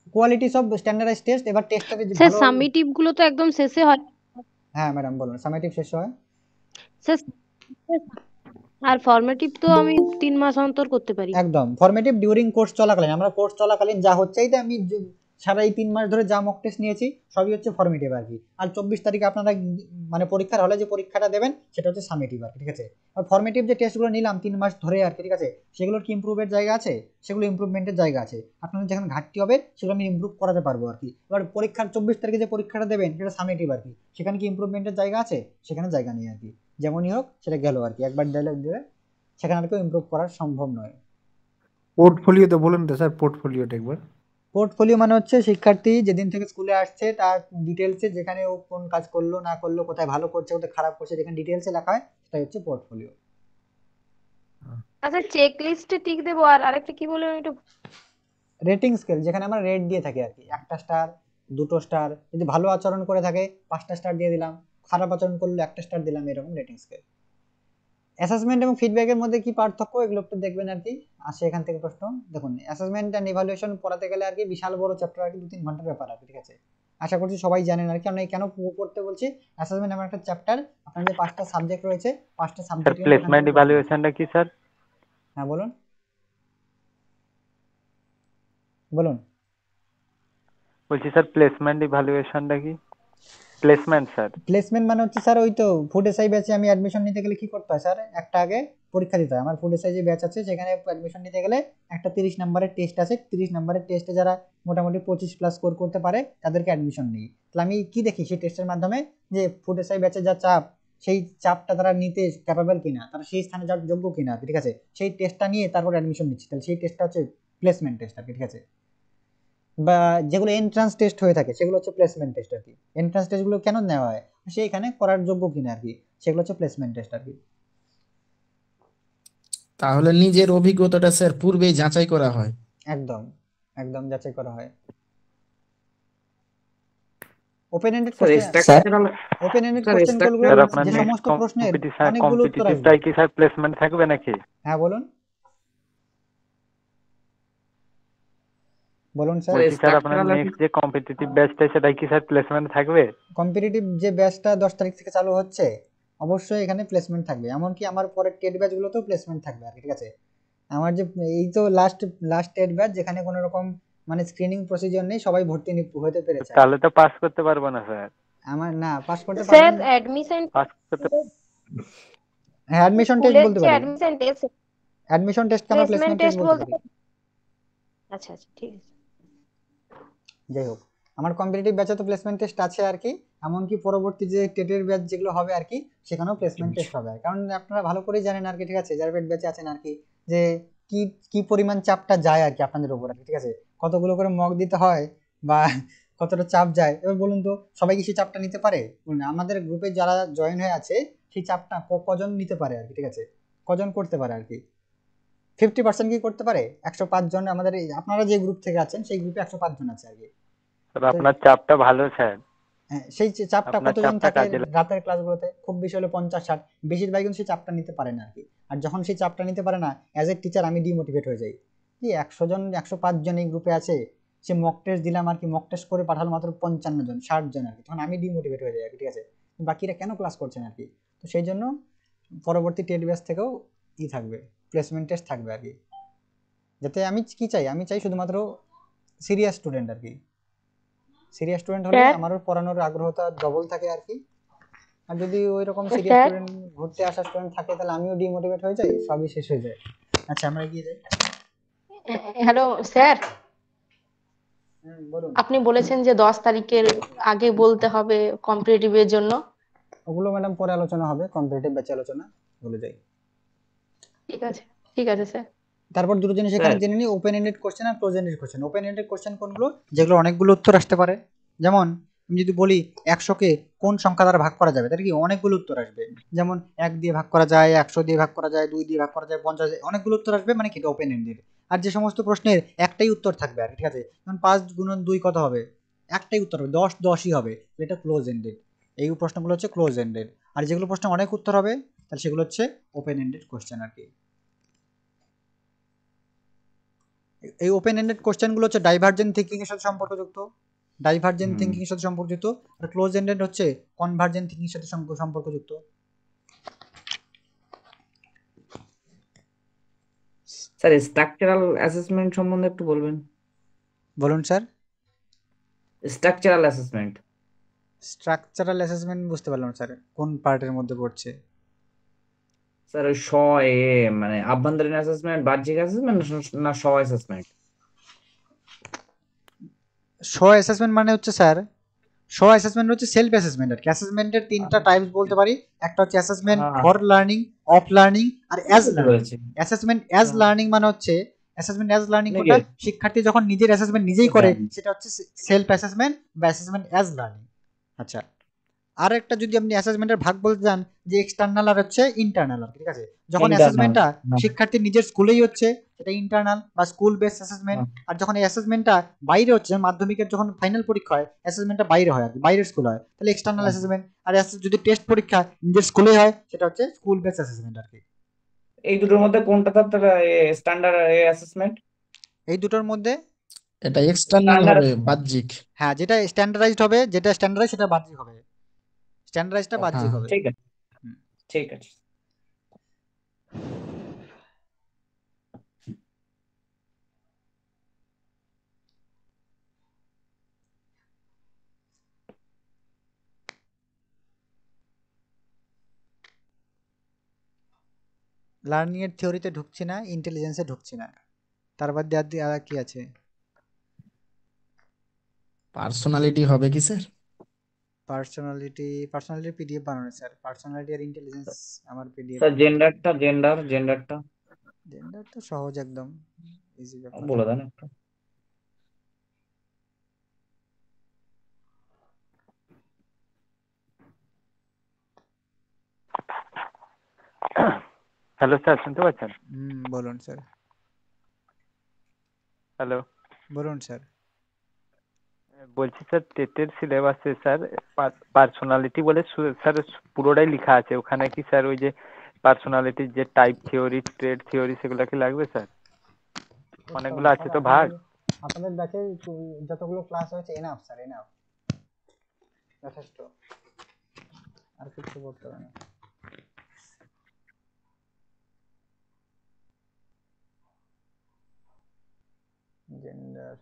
কোয়ালিটি সব স্ট্যান্ডার্ডাইজ টেস্ট। এবার টেস্টটাকে যে স্যার ভালো সামেটিভ গুলো তো একদম শেষে হয়। হ্যাঁ ম্যাডাম বলুন, সামেটিভ শেষ হয়। স্যার আর ফরমেটিভ তো আমি তিন মাস অন্তর করতে পারি। একদম ফরমেটিভ ডিউরিং কোর্স চলাকালীন, আমরা কোর্স চলাকালীন যা হচ্ছেই তো আমি যে সারা এই তিন মাস ধরে যা মক টেস্ট নিয়েছি সবই হচ্ছে ফরমেটিভ আর কি। আর চব্বিশ তারিখে আপনারা মানে পরীক্ষার হলে যে পরীক্ষাটা দেবেন সেটা হচ্ছে সামেটিভ আর কি, ঠিক আছে। আর ফরমেটিভ যে টেস্টগুলো নিলাম তিন মাস ধরে আর কি, ঠিক আছে, সেগুলোর কি ইমপ্রুভের জায়গা আছে? সেগুলো ইমপ্রুভমেন্টের জায়গা আছে। আপনাদের যেখানে ঘাটতি হবে সেগুলো আমি ইমপ্রুভ করাতে পারবো আর কি। এবার পরীক্ষার চব্বিশ তারিখে যে পরীক্ষাটা দেবেন সেটা সামেটিভ আর কি, সেখানে কি ইমপ্রুভমেন্টের জায়গা আছে? সেখানে জায়গা নেই আর কি। যেমনই হোক সেটা গেল আর কি, একবার ডায়লগ দিয়ে সেখানে আর কেউ ইমপ্রুভ করা সম্ভব নয়। পোর্টফোলিওতে বলুন তো স্যার, পোর্টফোলিওটা একবার। পোর্টফোলিও মানে হচ্ছে শিক্ষার্থী যেদিন থেকে স্কুলে আসছে তার ডিটেলসে, যেখানে ও কোন কাজ করলো না করলো, কোথায় ভালো করছে কোথায় খারাপ করছে, যেখানে ডিটেলসে লেখা হয় সেটাই হচ্ছে পোর্টফোলিও। আচ্ছা চেক লিস্টে টিক দেবো, আর আরেকটা কি বললেন একটু? রেটিং স্কেল, যেখানে আমরা রেট দিয়ে থাকি আর কি, একটা স্টার, দুটো স্টার, যদি ভালো আচরণ করে থাকে পাঁচটা স্টার দিয়ে দিলাম, খারাপ আচরণ করলে একটা স্টার দিলাম, এরকম রেটিং স্কেল। অ্যাসেসমেন্ট এবং ফিডব্যাকের মধ্যে কি পার্থক্য এগুলো একটু দেখবেন আর কি, আসে এখান থেকে প্রশ্ন। দেখুন অ্যাসেসমেন্ট অ্যান্ড ইভালুয়েশন পড়াতে গেলে আর কি বিশাল বড় চ্যাপ্টার আর কি, দু তিন ঘন্টার ব্যাপার আর কি, ঠিক আছে। আশা করছি সবাই জানেন আর কি আমরা কেন পড়তে বলছি। অ্যাসেসমেন্ট এমন একটা চ্যাপ্টার, আপনার যে পাঁচটা সাবজেক্ট রয়েছে পাঁচটা স্যার সাবজেক্ট প্লেসমেন্ট ইভ্যালুয়েশনটা কি স্যার? হ্যাঁ বলুন বলুন বলছি স্যার প্লেসমেন্ট ইভ্যালুয়েশনটা কি? প্লেসমেন্ট স্যার প্লেসমেন্ট মানে হচ্ছে স্যার ওই তো ফুড এসআই ব্যাচে আমি অ্যাডমিশন নিতে গেলে কি করতে হয় স্যার, একটা আগে পরীক্ষা দিতে হয়। আমার ফুড এসআই যে ব্যাচ আছে সেখানে অ্যাডমিশন নিতে গেলে একটা তিরিশ নম্বরের টেস্ট আছে, তিরিশ নম্বরের টেস্টে যারা মোটামুটি পঁচিশ প্লাস স্কোর করতে পারে তাদেরকে অ্যাডমিশন নিই। তাহলে আমি কি দেখি সেই টেস্টের মাধ্যমে যে ফুড এসআই ব্যাচে যা চাপ, সেই চাপটা তারা নিতে ক্যাপাবল কিনা, তারা সেই স্থানে যাওয়ার যোগ্য কিনা, ঠিক আছে, সেই টেস্টটা নিয়ে তারপর অ্যাডমিশন নিচ্ছি। তাহলে সেই টেস্টটা হচ্ছে প্লেসমেন্ট টেস্ট আর কি, ঠিক আছে। বা যেগুলো এন্ট্রান্স টেস্ট হয়ে থাকে সেগুলো হচ্ছে প্লেসমেন্ট টেস্ট আর কি। এন্ট্রান্স টেস্টগুলো কেন নেওয়া হয়, সেইখানে করার যোগ্য কিনা আর কি, সেগুলো হচ্ছে প্লেসমেন্ট টেস্ট আর কি। তাহলে নিজের অভিজ্ঞতাটা স্যার পূর্বেই যাচাই করা হয়। একদম একদম যাচাই করা হয়। Open ended sir question, structural open ended sir question গুলো স্যার আপনার যে নেক্সট সমস্ত প্রশ্নের কম্পিটিশন অনেকগুলো উত্তর আসবে। কম্পিটিটিভটাই কি স্যার প্লেসমেন্ট থাকবে নাকি? হ্যাঁ বলুন বলুন স্যার। বলছি স্যার আপনার নেক্সট যে কম্পিটিটিভ ব্যাচটা সেটাই কি স্যার প্লেসমেন্ট থাকবে? কম্পিটিটিভ যে ব্যাচটা দশ তারিখ থেকে চালু হচ্ছে অবশ্যই এখানে প্লেসমেন্ট থাকবে, এমনকি আমার পরের টেট ব্যাচগুলোতেও প্লেসমেন্ট থাকবে আর কি, ঠিক আছে। আমার যে এই তো লাস্ট লাস্ট টেট ব্যাচ, যেখানে কোনো রকম মানে স্ক্রিনিং প্রসিজার নেই, সবাই ভর্তি হতে পেরেছে। তাহলে তো পাস করতে পারবো না স্যার। আমার না পাস করতে স্যার পারবেন, অ্যাডমিশন পাস করতে হ্যাঁ অ্যাডমিশন টেস্ট বলতে পারি, অ্যাডমিশন টেস্ট অ্যাডমিশন টেস্টকে আমরা প্লেসমেন্ট প্লেসমেন্ট টেস্ট টেস্ট বলতে বলতে পারি। আচ্ছা আচ্ছা ঠিক আছে। যাই হোক আমার কম্পিটিটিভ ব্যাচে তো প্লেসমেন্ট টেস্ট আছে আর কি, এমনকি পরবর্তী যে টেটের ব্যাচ যেগুলো হবে আর কি সেখানেও প্লেসমেন্ট টেস্ট হবে। কারণ আপনারা ভালো করেই জানেন আর কি, ঠিক আছে, যারা পেট ব্যাচে আছেন আর কি, যে কি কি পরিমাণ চাপটা যায় আর কি আপনাদের উপর আর কি, ঠিক আছে, কতগুলো করে মক দিতে হয় বা কতটা চাপ যায়। এবার বলুন তো সবাই কি সেই চাপটা নিতে পারে? বলুন আমাদের গ্রুপে যারা জয়েন হয়ে আছে সেই চাপটা কজন নিতে পারে আর কি, ঠিক আছে, কজন করতে পারে আর কি। ফিফটি পার্সেন্ট কি করতে পারে? একশো পাঁচ জন আমাদের আপনারা যে গ্রুপ থেকে আছেন সেই গ্রুপে একশো পাঁচ জন আছে আর কি। আপনার চাপটা ভালো স্যার। হ্যাঁ সেই চাপটা আপনার কতজন চাপটা থাকে কাজে লাগে। রাতের ক্লাসগুলোতে? খুব বেশি হলে পঞ্চাশ ষাট, বেশিরভাগ কিন্তু সেই চাপটা নিতে পারে না আর কি। আর যখন সেই চাপটা নিতে পারে না, অ্যাজ এ টিচার আমি ডিমোটিভেট হয়ে যাই। কি একশো জন একশো পাঁচ জন এই গ্রুপে আছে, সে মক টেস্ট দিলাম আর কি, মক টেস্ট করে পাঠালো মাত্র পঞ্চান্ন জন ষাট জন আর কি, তখন আমি ডিমোটিভেট হয়ে যাই আর কি, ঠিক আছে, বাকিরা কেন ক্লাস করছেন আর কি। তো সেই জন্য পরবর্তী টেট ব্যাচ থেকেও ই থাকবে, প্লেসমেন্ট টেস্ট থাকবে আর কি। যাতে আমি কি চাই, আমি চাই শুধুমাত্র সিরিয়াস স্টুডেন্ট আর কি। সিরিয়াস স্টুডেন্ট হলে আমারও পড়ানোর আগ্রহটা ডবল থাকে আর কি। আর যদি ওই রকম সিরিয়াস স্টুডেন্ট ঘুরতে আসা স্টুডেন্ট থাকে তাহলে আমিও ডিমোটিভেট হয়ে যাই, সবই শেষ হয়ে যায়। আচ্ছা আমরা এগিয়ে যাই। হ্যালো স্যার, হুম বলুন। আপনি বলেছেন যে দশ তারিখের আগে বলতে হবে কম্পিটিটিভের জন্য। ওগুলো ম্যাডাম পরে আলোচনা হবে, কম্পিটিটিভ ব্যাচে আলোচনা বলে যাই। ঠিক আছে ঠিক আছে স্যার। তারপর দুটো জিনিস এখানে জেনে নিই, ওপেন এন্ডেড কোশ্চেন আর close ended question. Open ended question কোনগুলো? যেগুলো অনেকগুলো উত্তর আসতে পারে। যেমন আমি যদি বলি একশোকে কোন সংখ্যা দ্বারা ভাগ করা যাবে, তাহলে কি অনেকগুলো উত্তর আসবে। যেমন এক দিয়ে ভাগ করা যায়, একশো দিয়ে ভাগ করা যায়, দুই দিয়ে ভাগ করা যায়, পঞ্চাশ, অনেকগুলো উত্তর আসবে, মানে কি ওপেন এন্ডেড। আর যে সমস্ত প্রশ্নের একটাই উত্তর থাকবে আর ঠিক আছে, যেমন পাঁচ গুণন দুই কত হবে, একটাই উত্তর হবে, দশ দশই হবে, এটা ক্লোজ এন্ডেড। এই প্রশ্নগুলো হচ্ছে ক্লোজ এন্ডেড। আর যেগুলো প্রশ্ন অনেক উত্তর হবে তাহলে সেগুলো হচ্ছে ওপেন এন্ডেড কোশ্চেন আর কি। এই ওপেন এন্ডেড কোশ্চেনগুলো হচ্ছে ডাইভার্জেন্ট থিঙ্কিং এর সাথে সম্পর্কযুক্ত, ডাইভার্জেন্ট হুম। থিঙ্কিং এর সাথে সম্পর্কযুক্ত, আর ক্লোজ এন্ডেড হচ্ছে কনভার্জেন্ট থিঙ্কিং এর সাথে সম্প- সম্পর্কযুক্ত। স্যার স্ট্রাকচারাল অ্যাসেসমেন্ট সম্বন্ধে একটু বলবেন। বলুন sir. Structural assessment structural assessment বুঝতে পারলাম না স্যার, কোন পার্টের মধ্যে পড়ছে? স্যার ওই স এ মানে আভ্যন্তরীণ অ্যাসেসমেন্ট, বাহ্যিক অ্যাসেসমেন্ট না স অ্যাসেসমেন্ট? শ অ্যাসেসমেন্ট মানে হচ্ছে স্যার, শ অ্যাসেসমেন্ট হচ্ছে সেলফ অ্যাসেসমেন্ট আর কি। অ্যাসেসমেন্টের তিনটা টাইপস বলতে পারি, একটা হচ্ছে অ্যাসেসমেন্ট হ্যাঁ। ফর লার্নিং, অফ লার্নিং আর অ্যাজ বুঝতে লার্নিং। পেরেছি। অ্যাসেসমেন্ট অ্যাজ হ্যাঁ। লার্নিং মানে হচ্ছে অ্যাসেসমেন্ট অ্যাজ লার্নিং কোনটা? Negative. শিক্ষার্থী যখন নিজের অ্যাসেসমেন্ট নিজেই করে সেটাই। সেটা হচ্ছে সেলফ অ্যাসেসমেন্ট বা অ্যাসেসমেন্ট অ্যাজ লার্নিং। আচ্ছা, আর একটা যদি আপনি অ্যাসেসমেন্টের ভাগ বলতে যান যে এক্সটার্নাল আর হচ্ছে ইন্টারনাল আর কি, ঠিক আছে? যখন Internal, অ্যাসেসমেন্টটা হ্যাঁ। শিক্ষার্থীর নিজের স্কুলেই হচ্ছে সেটা ইন্টারনাল বা স্কুল বেস অ্যাসেসমেন্ট, আর যখন এই অ্যাসেসমেন্টটা বাইরে হচ্ছে মাধ্যমিকের যখন ফাইনাল পরীক্ষা হয় অ্যাসেসমেন্টটা বাইরে হয় আর কি, বাইরের স্কুল হয়, তাহলে এক্সটার্নাল হ্যাঁ। অ্যাসেসমেন্ট। আর assess- যদি টেস্ট পরীক্ষা নিজের স্কুলে হয় সেটা হচ্ছে স্কুল বেস অ্যাসেসমেন্ট আর কি। এই দুটোর মধ্যে কোনটা তার স্ট্যান্ডার্ড অ্যাসেসমেন্ট? এই দুটোর মধ্যে এটা এক্সটার্নাল Standard- হবে, বাহ্যিক। হ্যাঁ, যেটা স্ট্যান্ডার্ডাইজড হবে, যেটা স্ট্যান্ডার্ডাইজ সেটা বাহ্যিক হবে, স্ট্যান্ডার্ডাইজটা বাহ্যিক হ্যাঁ। হবে। ঠিক আছে হুম। ঠিক আছে। লার্নিং এর থিওরিতে ঢুকছি না, ইন্টেলিজেন্সে ঢুকছি না, তার বাদ দিয়ে আর দি- আর কি আছে? পার্সোনালিটি হবে কি স্যার? পার্সোনালিটি, পার্সোনালিটি পিডিএফ বানানো স্যার, পার্সোনালিটি আর ইন্টেলিজেন্স আমার পিডিএফ। স্যার জেন্ডারটা জেন্ডার জেন্ডারটা জেন্ডার তো সহজ, একদম ইজি ব্যাপার। বলে দেন একটু। হ্যালো স্যার, শুনতে পাচ্ছেন? হুম, বলুন স্যার। হ্যালো, বলুন স্যার। বলছি স্যার টেটের সিলেবাসে স্যার পার্সোনালিটি বলে সু- স্যার পুরোটাই লেখা আছে, ওখানে কি স্যার ওই যে পার্সোনালিটির যে টাইপ থিওরি, ট্রেড থিওরি সেগুলো কি লাগবে স্যার? অনেকগুলো আছে তো ভাগ। আপনাদের ব্যাচে যতগুলো ক্লাস হয়েছে এনাফ স্যার, এনাফ, যথেষ্ট, আর কিছু করতে হবে না। জেন্ডার,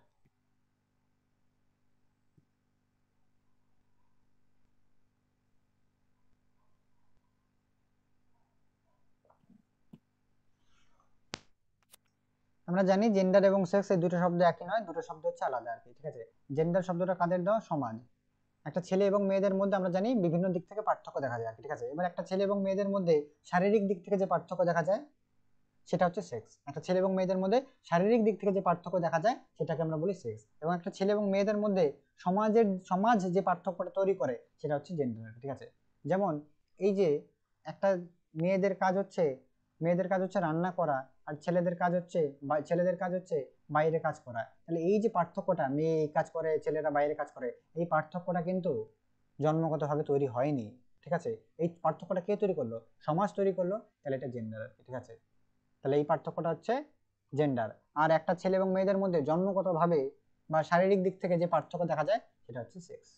আমরা জানি জেন্ডার এবং সেক্স এই দুটো শব্দ একই নয়, দুটো শব্দ হচ্ছে আলাদা আর কি, ঠিক আছে? জেন্ডার শব্দটা কাদের দেওয়া? সমাজ। একটা ছেলে এবং মেয়েদের মধ্যে আমরা জানি বিভিন্ন দিক থেকে পার্থক্য দেখা যায় আর কি, ঠিক আছে? এবার একটা ছেলে এবং মেয়েদের মধ্যে শারীরিক দিক থেকে যে পার্থক্য দেখা যায় সেটা হচ্ছে সেক্স। একটা ছেলে এবং মেয়েদের মধ্যে শারীরিক দিক থেকে যে পার্থক্য দেখা যায় সেটাকে আমরা বলি সেক্স। এবং একটা ছেলে এবং মেয়েদের মধ্যে সমাজের সমাজ যে পার্থক্যটা তৈরি করে সেটা হচ্ছে জেন্ডার, ঠিক আছে? যেমন এই যে একটা মেয়েদের কাজ হচ্ছে মেয়েদের কাজ হচ্ছে রান্না করা, আর ছেলেদের কাজ হচ্ছে বা- ছেলেদের কাজ হচ্ছে বাইরে কাজ করা। তাহলে এই যে পার্থক্যটা, মেয়ে এই কাজ করে ছেলেরা বাইরে কাজ করে, এই পার্থক্যটা কিন্তু জন্মগতভাবে তৈরি হয়নি, ঠিক আছে? এই পার্থক্যটা কে তৈরি করলো? সমাজ তৈরি করলো। তাহলে এটা জেন্ডার, ঠিক আছে? তাহলে এই পার্থক্যটা হচ্ছে জেন্ডার। আর একটা ছেলে এবং মেয়েদের মধ্যে জন্মগতভাবে বা শারীরিক দিক থেকে যে পার্থক্য দেখা যায় সেটা হচ্ছে সেক্স।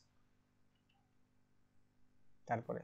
তারপরে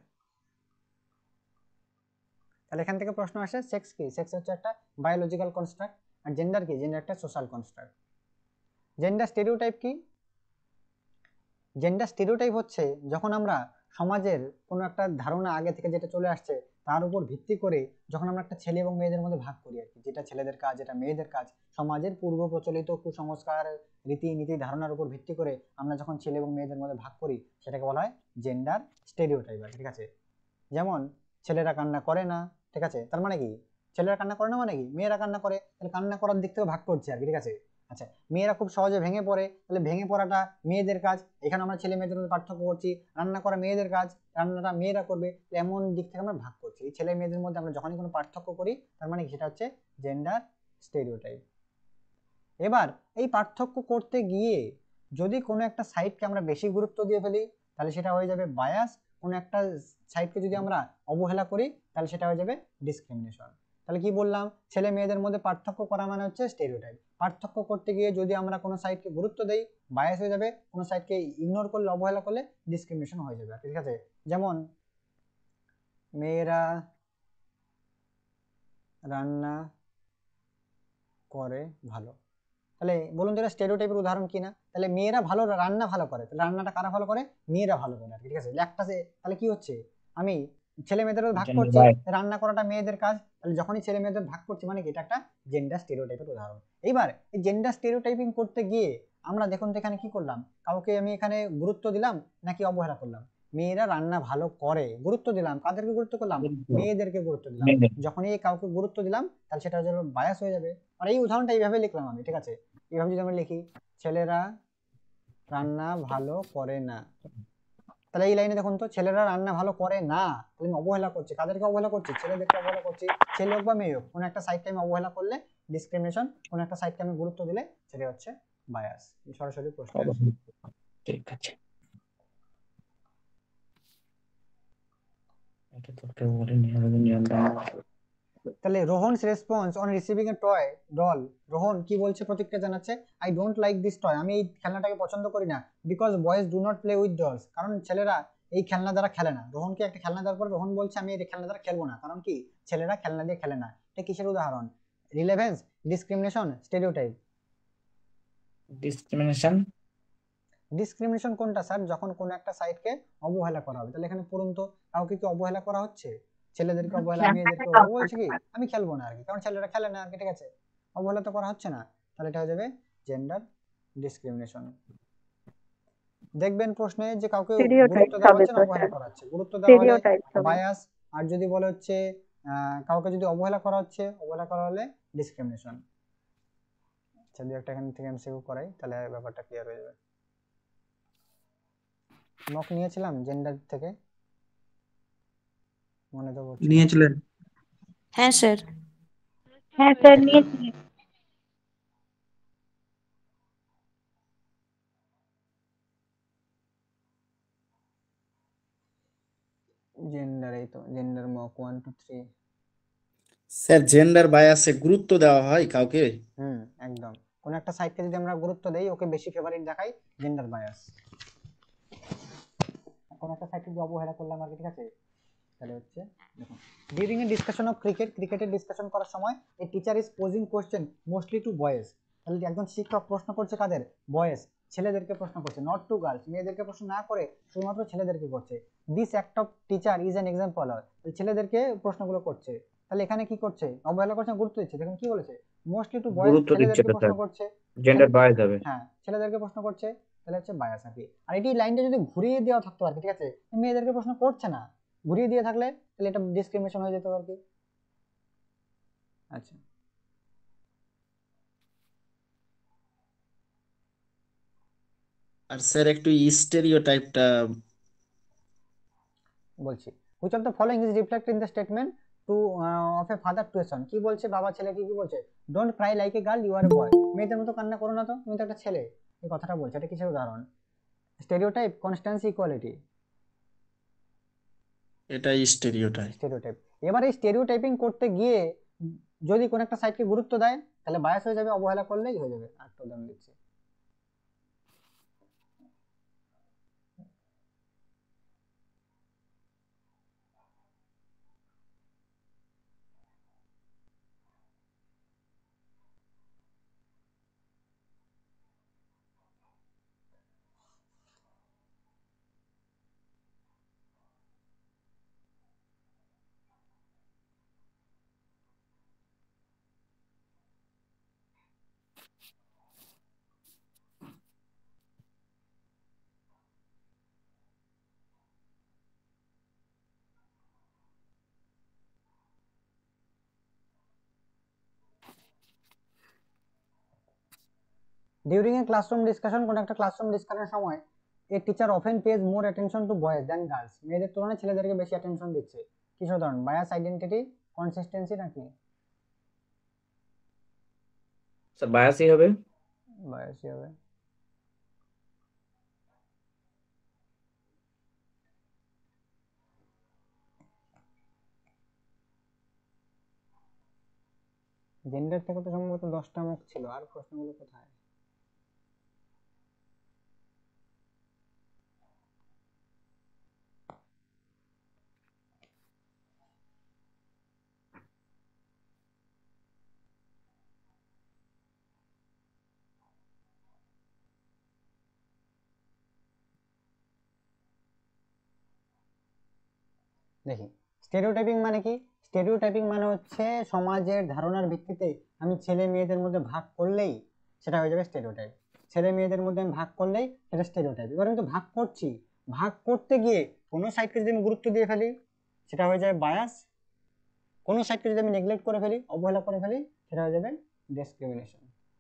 তাহলে এখান থেকে প্রশ্ন আসে, সেক্স কি? সেক্স হচ্ছে একটা বায়োলজিক্যাল কনস্ট্রাক্ট। আর জেন্ডার কি? জেন্ডার একটা সোশ্যাল কনস্ট্রাক্ট। জেন্ডার স্টেরিওটাইপ কি? জেন্ডার স্টেরিওটাইপ হচ্ছে যখন আমরা সমাজের কোনো একটা ধারণা আগে থেকে যেটা চলে আসছে তার উপর ভিত্তি করে যখন আমরা একটা ছেলে এবং মেয়েদের মধ্যে ভাগ করি আর কি, যেটা ছেলেদের কাজ, যেটা মেয়েদের কাজ, সমাজের পূর্ব প্রচলিত কুসংস্কার, রীতিনীতি, ধারণার উপর ভিত্তি করে আমরা যখন ছেলে এবং মেয়েদের মধ্যে ভাগ করি সেটাকে বলা হয় জেন্ডার স্টেরিওটাইপ, ঠিক আছে? যেমন ছেলেরা কান্না করে না, ঠিক আছে? তার মানে কি? ছেলেরা কান্না করে না মানে কি? মেয়েরা কান্না করে, তাহলে কান্না করার দিক থেকে ভাগ করছে আর কি, ঠিক আছে? আচ্ছা, মেয়েরা খুব সহজে ভেঙে পড়ে, তাহলে ভেঙে পড়াটা মেয়েদের কাজ, এখানে আমরা ছেলে মেয়েদের মধ্যে পার্থক্য করছি। রান্না করা মেয়েদের কাজ, রান্নাটা মেয়েরা করবে, এমন দিক থেকে আমরা ভাগ করছি। এই ছেলে মেয়েদের মধ্যে আমরা যখনই কোনো পার্থক্য করি তার মানে সেটা হচ্ছে জেন্ডার স্টেরিওটাইপ। এবার এই পার্থক্য করতে গিয়ে যদি কোনো একটা সাইডকে আমরা বেশি গুরুত্ব দিয়ে ফেলি তাহলে সেটা হয়ে যাবে বায়াস, কোনো একটা সাইডকে যদি আমরা অবহেলা করি তাহলে সেটা হয়ে যাবে ডিসক্রিমিনেশন। তাহলে কি বললাম, ছেলে মেয়েদের মধ্যে পার্থক্য করা মানে হচ্ছে স্টেরিওটাইপ। পার্থক্য করতে গিয়ে যদি আমরা কোনো সাইডকে গুরুত্ব দেই বায়াস হয়ে যাবে, কোনো সাইডকে ইগনোর করলে অবহেলা করলে ডিসক্রিমিনেশন হয়ে যাবে। ঠিক আছে, যেমন মেয়েরা রান্না করে ভালো, তাহলে বলুন তো এটা স্টেরিওটাইপের উদাহরণ কিনা? তাহলে মেয়েরা ভালো রান্না ভালো করে, তাহলে রান্নাটা কারা ভালো করে? মেয়েরা ভালো করে আর কি। ঠিক আছে, একটা তাহলে কি হচ্ছে, আমি ছেলে মেয়েদের ভাগ করছি, রান্না করাটা মেয়েদের কাজ, তাহলে যখনই ছেলে মেয়েদের ভাগ করছি মানে কি এটা একটা জেন্ডার স্টেরিওটাইপের উদাহরণ। এইবার এই জেন্ডার স্টেরিওটাইপিং করতে গিয়ে আমরা দেখুন তো এখানে কি করলাম, কাউকে আমি এখানে গুরুত্ব দিলাম নাকি অবহেলা করলাম? মেয়েরা রান্না ভালো করে গুরুত্ব দিলাম, কাদেরকে গুরুত্ব করলাম? মেয়েদেরকে গুরুত্ব দিলাম। যখনই কাউকে গুরুত্ব দিলাম তাহলে সেটা হলো বায়াস হয়ে যাবে। আর এই উদাহরণটা এইভাবে লিখলাম আমি। ঠিক আছে, এইভাবে যদি আমরা লিখি ছেলেরা রান্না ভালো করে না, তাহলে এই লাইনে দেখুন তো ছেলেরা রান্না ভালো করে না, তাহলে আমি অবহেলা করছি, কাদেরকে অবহেলা করছি? ছেলেদেরকে অবহেলা করছি। ছেলে হোক বা মেয়ে হোক, কোনো একটা সাইডকে আমি অবহেলা করলে ডিসক্রিমিনেশন, কোনো একটা সাইডকে আমি গুরুত্ব দিলে সেটা হচ্ছে বায়াস। সরাসরি প্রশ্ন। ঠিক আছে, এটা তো কেউ বলে নিয়ম। তাহলে Rohan's response on receiving a toy doll, Rohan কি বলছে, প্রতিক্রিয়া জানাচ্ছে, I don't like this toy, আমি এই খেলনাটাকে পছন্দ করি না, because boys do not play with dolls, কারণ ছেলেরা এই খেলনা দ্বারা খেলে না। রোহনকে একটা খেলনা দেওয়ার পর রোহন বলছে আমি এই খেলনা দ্বারা খেলবো না, কারণ কি ছেলেরা খেলনা দিয়ে খেলে না। এটা কিসের উদাহরণ? Relevance, discrimination, stereotype? Discrimination. Discrimination কোনটা স্যার? যখন কোনো একটা সাইডকে অবহেলা করা হবে। তাহলে এখানে পড়ুন তো কাউকে কি অবহেলা করা হচ্ছে? ছেলেদেরকে অবহেলা, মেয়েদেরকে বলছে কি আমি খেলবো না আর কি, কারণ ছেলেরা খেলে না আর কি। ঠিক আছে, অবহেলা তো করা হচ্ছে না, তাহলে এটা হয়ে যাবে জেন্ডার ডিসক্রিমিনেশন। দেখবেন প্রশ্নে যে কাউকে গুরুত্ব দেওয়া হচ্ছে না অবহেলা করা হচ্ছে, গুরুত্ব দেওয়া হলে বায়াস, আর যদি বলে হচ্ছে কাউকে যদি অবহেলা করা হচ্ছে, অবহেলা করা হলে ডিসক্রিমিনেশন। আচ্ছা, দুই একটা এখান থেকে এমসিকিউ করাই তাহলে ব্যাপারটা ক্লিয়ার হয়ে যাবে। মক নিয়েছিলাম জেন্ডার থেকে, মনে তো পড়ছে। নিয়েছিলেন? হ্যাঁ স্যার। হ্যাঁ স্যার নিয়েছি। জেন্ডার, এই তো gender mock one two three. Sir gender বায়াসে গুরুত্ব দেওয়া হয় কাউকে? হুম, একদম। কোন একটা সাইডকে যদি আমরা গুরুত্ব দেই, ওকে বেশি ফেভারিট দেখাই, জেন্ডার বায়াস। কোন একটা সাইডকে যদি অবহেলা করলাম আর কি। ঠিক আছে, তাহলে হচ্ছে দেখুন, during a discussion of cricket, ক্রিকেটের ডিসকাশন করার সময় a teacher is posing question mostly to boys, তাহলে একজন শিক্ষক প্রশ্ন করছে কাদের? বয়েজ, ছেলেদেরকে প্রশ্ন করছে, নট টু গার্লস, মেয়েদেরকে প্রশ্ন না করে শুধুমাত্র ছেলেদেরকে করছে। This act of teacher is an example of, ছেলেদেরকে প্রশ্নগুলো করছে, তাহলে এখানে কি করছে? অবহেলা করছে, গুরুত্ব দিচ্ছে। দেখুন কি বলেছে, মোস্টলি টু বয়েজ, ছেলেদেরকে প্রশ্ন করছে, জেন্ডার বায়াস হবে। হ্যাঁ, ছেলেদেরকে প্রশ্ন করছে, তাহলে হচ্ছে বায়াস আর কি। আর এই লাইনটা যদি ঘুরিয়ে দেওয়া থাকতো আর কি, ঠিক আছে, মেয়েদেরকে প্রশ্ন করছে না, ঘুরিয়ে দিয়ে থাকলে তাহলে এটা ডিসক্রিমিনেশন হয়ে যেত আর কি। আচ্ছা, আর স্যার একটু স্টেরিওটাইপটা বলছি, which of the following is reflected in the statement to uh, of a father to a son, কি বলছে বাবা ছেলেকে, কি বলছে? Don't cry like a girl, you are a boy, মেয়েদের মতো কান্না করো না তো, তুমি তো একটা ছেলে, এই কথাটা বলছে। এটা কিসের উদাহরণ? Stereotype, constancy, equality? এটা স্টেরিওটাইপ। স্টেরিওটাইপ। এবার এই স্টেরিওটাইপিং করতে গিয়ে যদি কোন একটা সাইডকে গুরুত্ব দেয় তাহলে বায়াস হয়ে যাবে, অবহেলা করলেই হয়ে যাবে। আরেকটা উদাহরণ দিচ্ছি, ডিউরিং এ ক্লাসরুম ডিসকাশন, কোন একটা ক্লাসরুম ডিসকাশনের সময় a teacher often pays more attention to boys than girls, মেয়েদের তুলনায় ছেলেদেরকে বেশি অ্যাটেনশন দিচ্ছে। কিসের উদাহরণ? বায়াস, আইডেন্টিটি, কনসিস্টেন্সি নাকি? স্যার বায়াসই হবে। বায়াসই হবে। জেন্ডার থেকে তো সম্ভবত দশটা মুখ ছিল, আর প্রশ্নগুলো কোথায়? দেখি, স্টেরিওটাইপিং মানে কি? স্টেরিওটাইপিং মানে হচ্ছে সমাজের ধারণার ভিত্তিতে আমি ছেলে মেয়েদের মধ্যে ভাগ করলেই সেটা হয়ে যাবে স্টেরিওটাইপ। ছেলে মেয়েদের মধ্যে আমি ভাগ করলেই সেটা স্টেরিওটাইপ। এবার আমি তো ভাগ করছি, ভাগ করতে গিয়ে কোনো সাইডকে যদি আমি গুরুত্ব দিয়ে ফেলি সেটা হয়ে যাবে বায়াস, কোনো সাইডকে যদি আমি নেগলেক্ট করে ফেলি, অবহেলা করে ফেলি, সেটা হয়ে যাবে ডিসক্রিমিনেশন।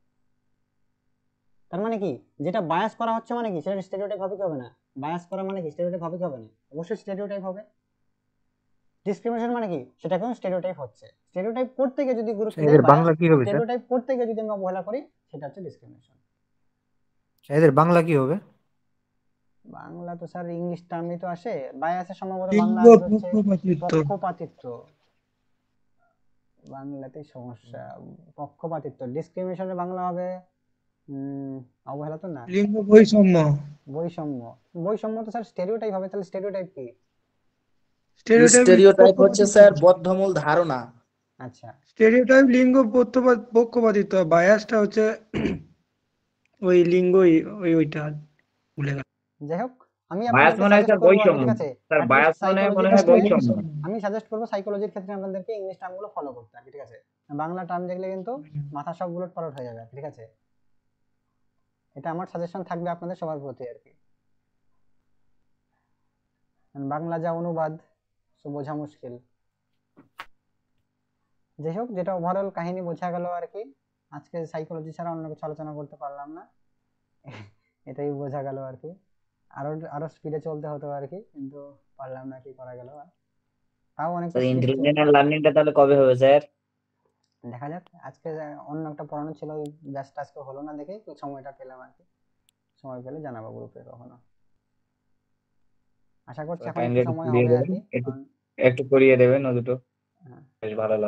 তার মানে কি, যেটা বায়াস করা হচ্ছে মানে কি, সেটা স্টেরিওটাইপ হবে কি হবে না? বায়াস করা মানে কি স্টেরিওটাইপ হবে কি হবে না? অবশ্যই স্টেরিওটাইপ হবে। ডিসক্রিমিনেশন মানে কি, সেটা কোন স্টেরিওটাইপ হচ্ছে। স্টেরিওটাইপ করতে গিয়ে যদি গুরুত্ব দেই, বাংলা কি হবে স্যার? স্টেরিওটাইপ করতে গিয়ে যদি আমি অবহেলা করি, সেটা হচ্ছে ডিসক্রিমিনেশন। এদের বাংলা কি হবে? বাংলা তো স্যার ইংলিশ টার্মই তো আসে, বায়াসের সম্ভবত লিঙ্গ বাংলা আসবে হচ্ছে পক্ষপাতিত্ব। পক্ষপাতিত্ব। বাংলাতেই সমস্যা, পক্ষপাতিত্ব। ডিসক্রিমিনেশনের বাংলা হবে উম অবহেলা তো না, লিঙ্গ বৈষম্য। বৈষম্য। বৈষম্য তো স্যার স্টেরিওটাইপ হবে, তাহলে স্টেরিওটাইপ কি? স্টেরিওটাইপ স্টেরিওটাইপ হচ্ছে পক্ষপাতিত্ব। স্যার বদ্ধমূল ধারণা। আচ্ছা, স্টেরিওটাইপ লিঙ্গ পক্ষপাত- পক্ষপাতিত্ব, বায়াসটা হচ্ছে ওই লিঙ্গই ওই ওইটা ভুলে গেল। যাই হোক, আমি বায়াস আপনাদেরকে মনে হয় সাজেস্ট স্যার করবো আর কি, বৈষম্য। ঠিক আছে? স্যার At বায়াস least মনে হয় মনে সাইকোলজির হয় ক্ষেত্রে বৈষম্য। আমি সাজেস্ট করবো সাইকোলজির ক্ষেত্রে আপনাদেরকে ইংলিশ টার্মগুলো ফলো করতে আর কি, ঠিক আছে? বাংলা টার্ম দেখলে কিন্তু মাথা সব উলট পালট হয়ে যাবে আর কি, ঠিক আছে? এটা আমার সাজেশন থাকবে আপনাদের সবার প্রতি আর কি। বাংলা যা অনুবাদ সো বোঝা মুশকিল। যাই হোক, যেটা ওভারঅল কাহিনী বোঝা গেল আর কি, আজকে সাইকোলজি ছাড়া অন্য কিছু আলোচনা করতে পারলাম না, এটাই বোঝা গেল আর কি। আরো আরো স্পিডে চলতে হতো আর কি, কিন্তু পারলাম না, কি করা গেল আর। তাও অনেকটা স্যার স্পিডে ইন্টেলিজেন্ট আর লার্নিংটা তাহলে কবে হবে স্যার? দেখা যাক। আজকে অন্য একটা পড়ানো ছিল, ওই ব্যাচটা আজকে হলো না দেখে সময়টা পেলাম আর কি। সময় পেলে জানাবো গ্রুপে কখনো। আশা করছি এখন একটু কাইন্ডলি একটু সময় করিয়ে হবে আর দেবেন, কি, একটু কারণ একটু করিয়ে দেবেন ও দুটো, হ্যাঁ। বেশ ভালো লাগবে।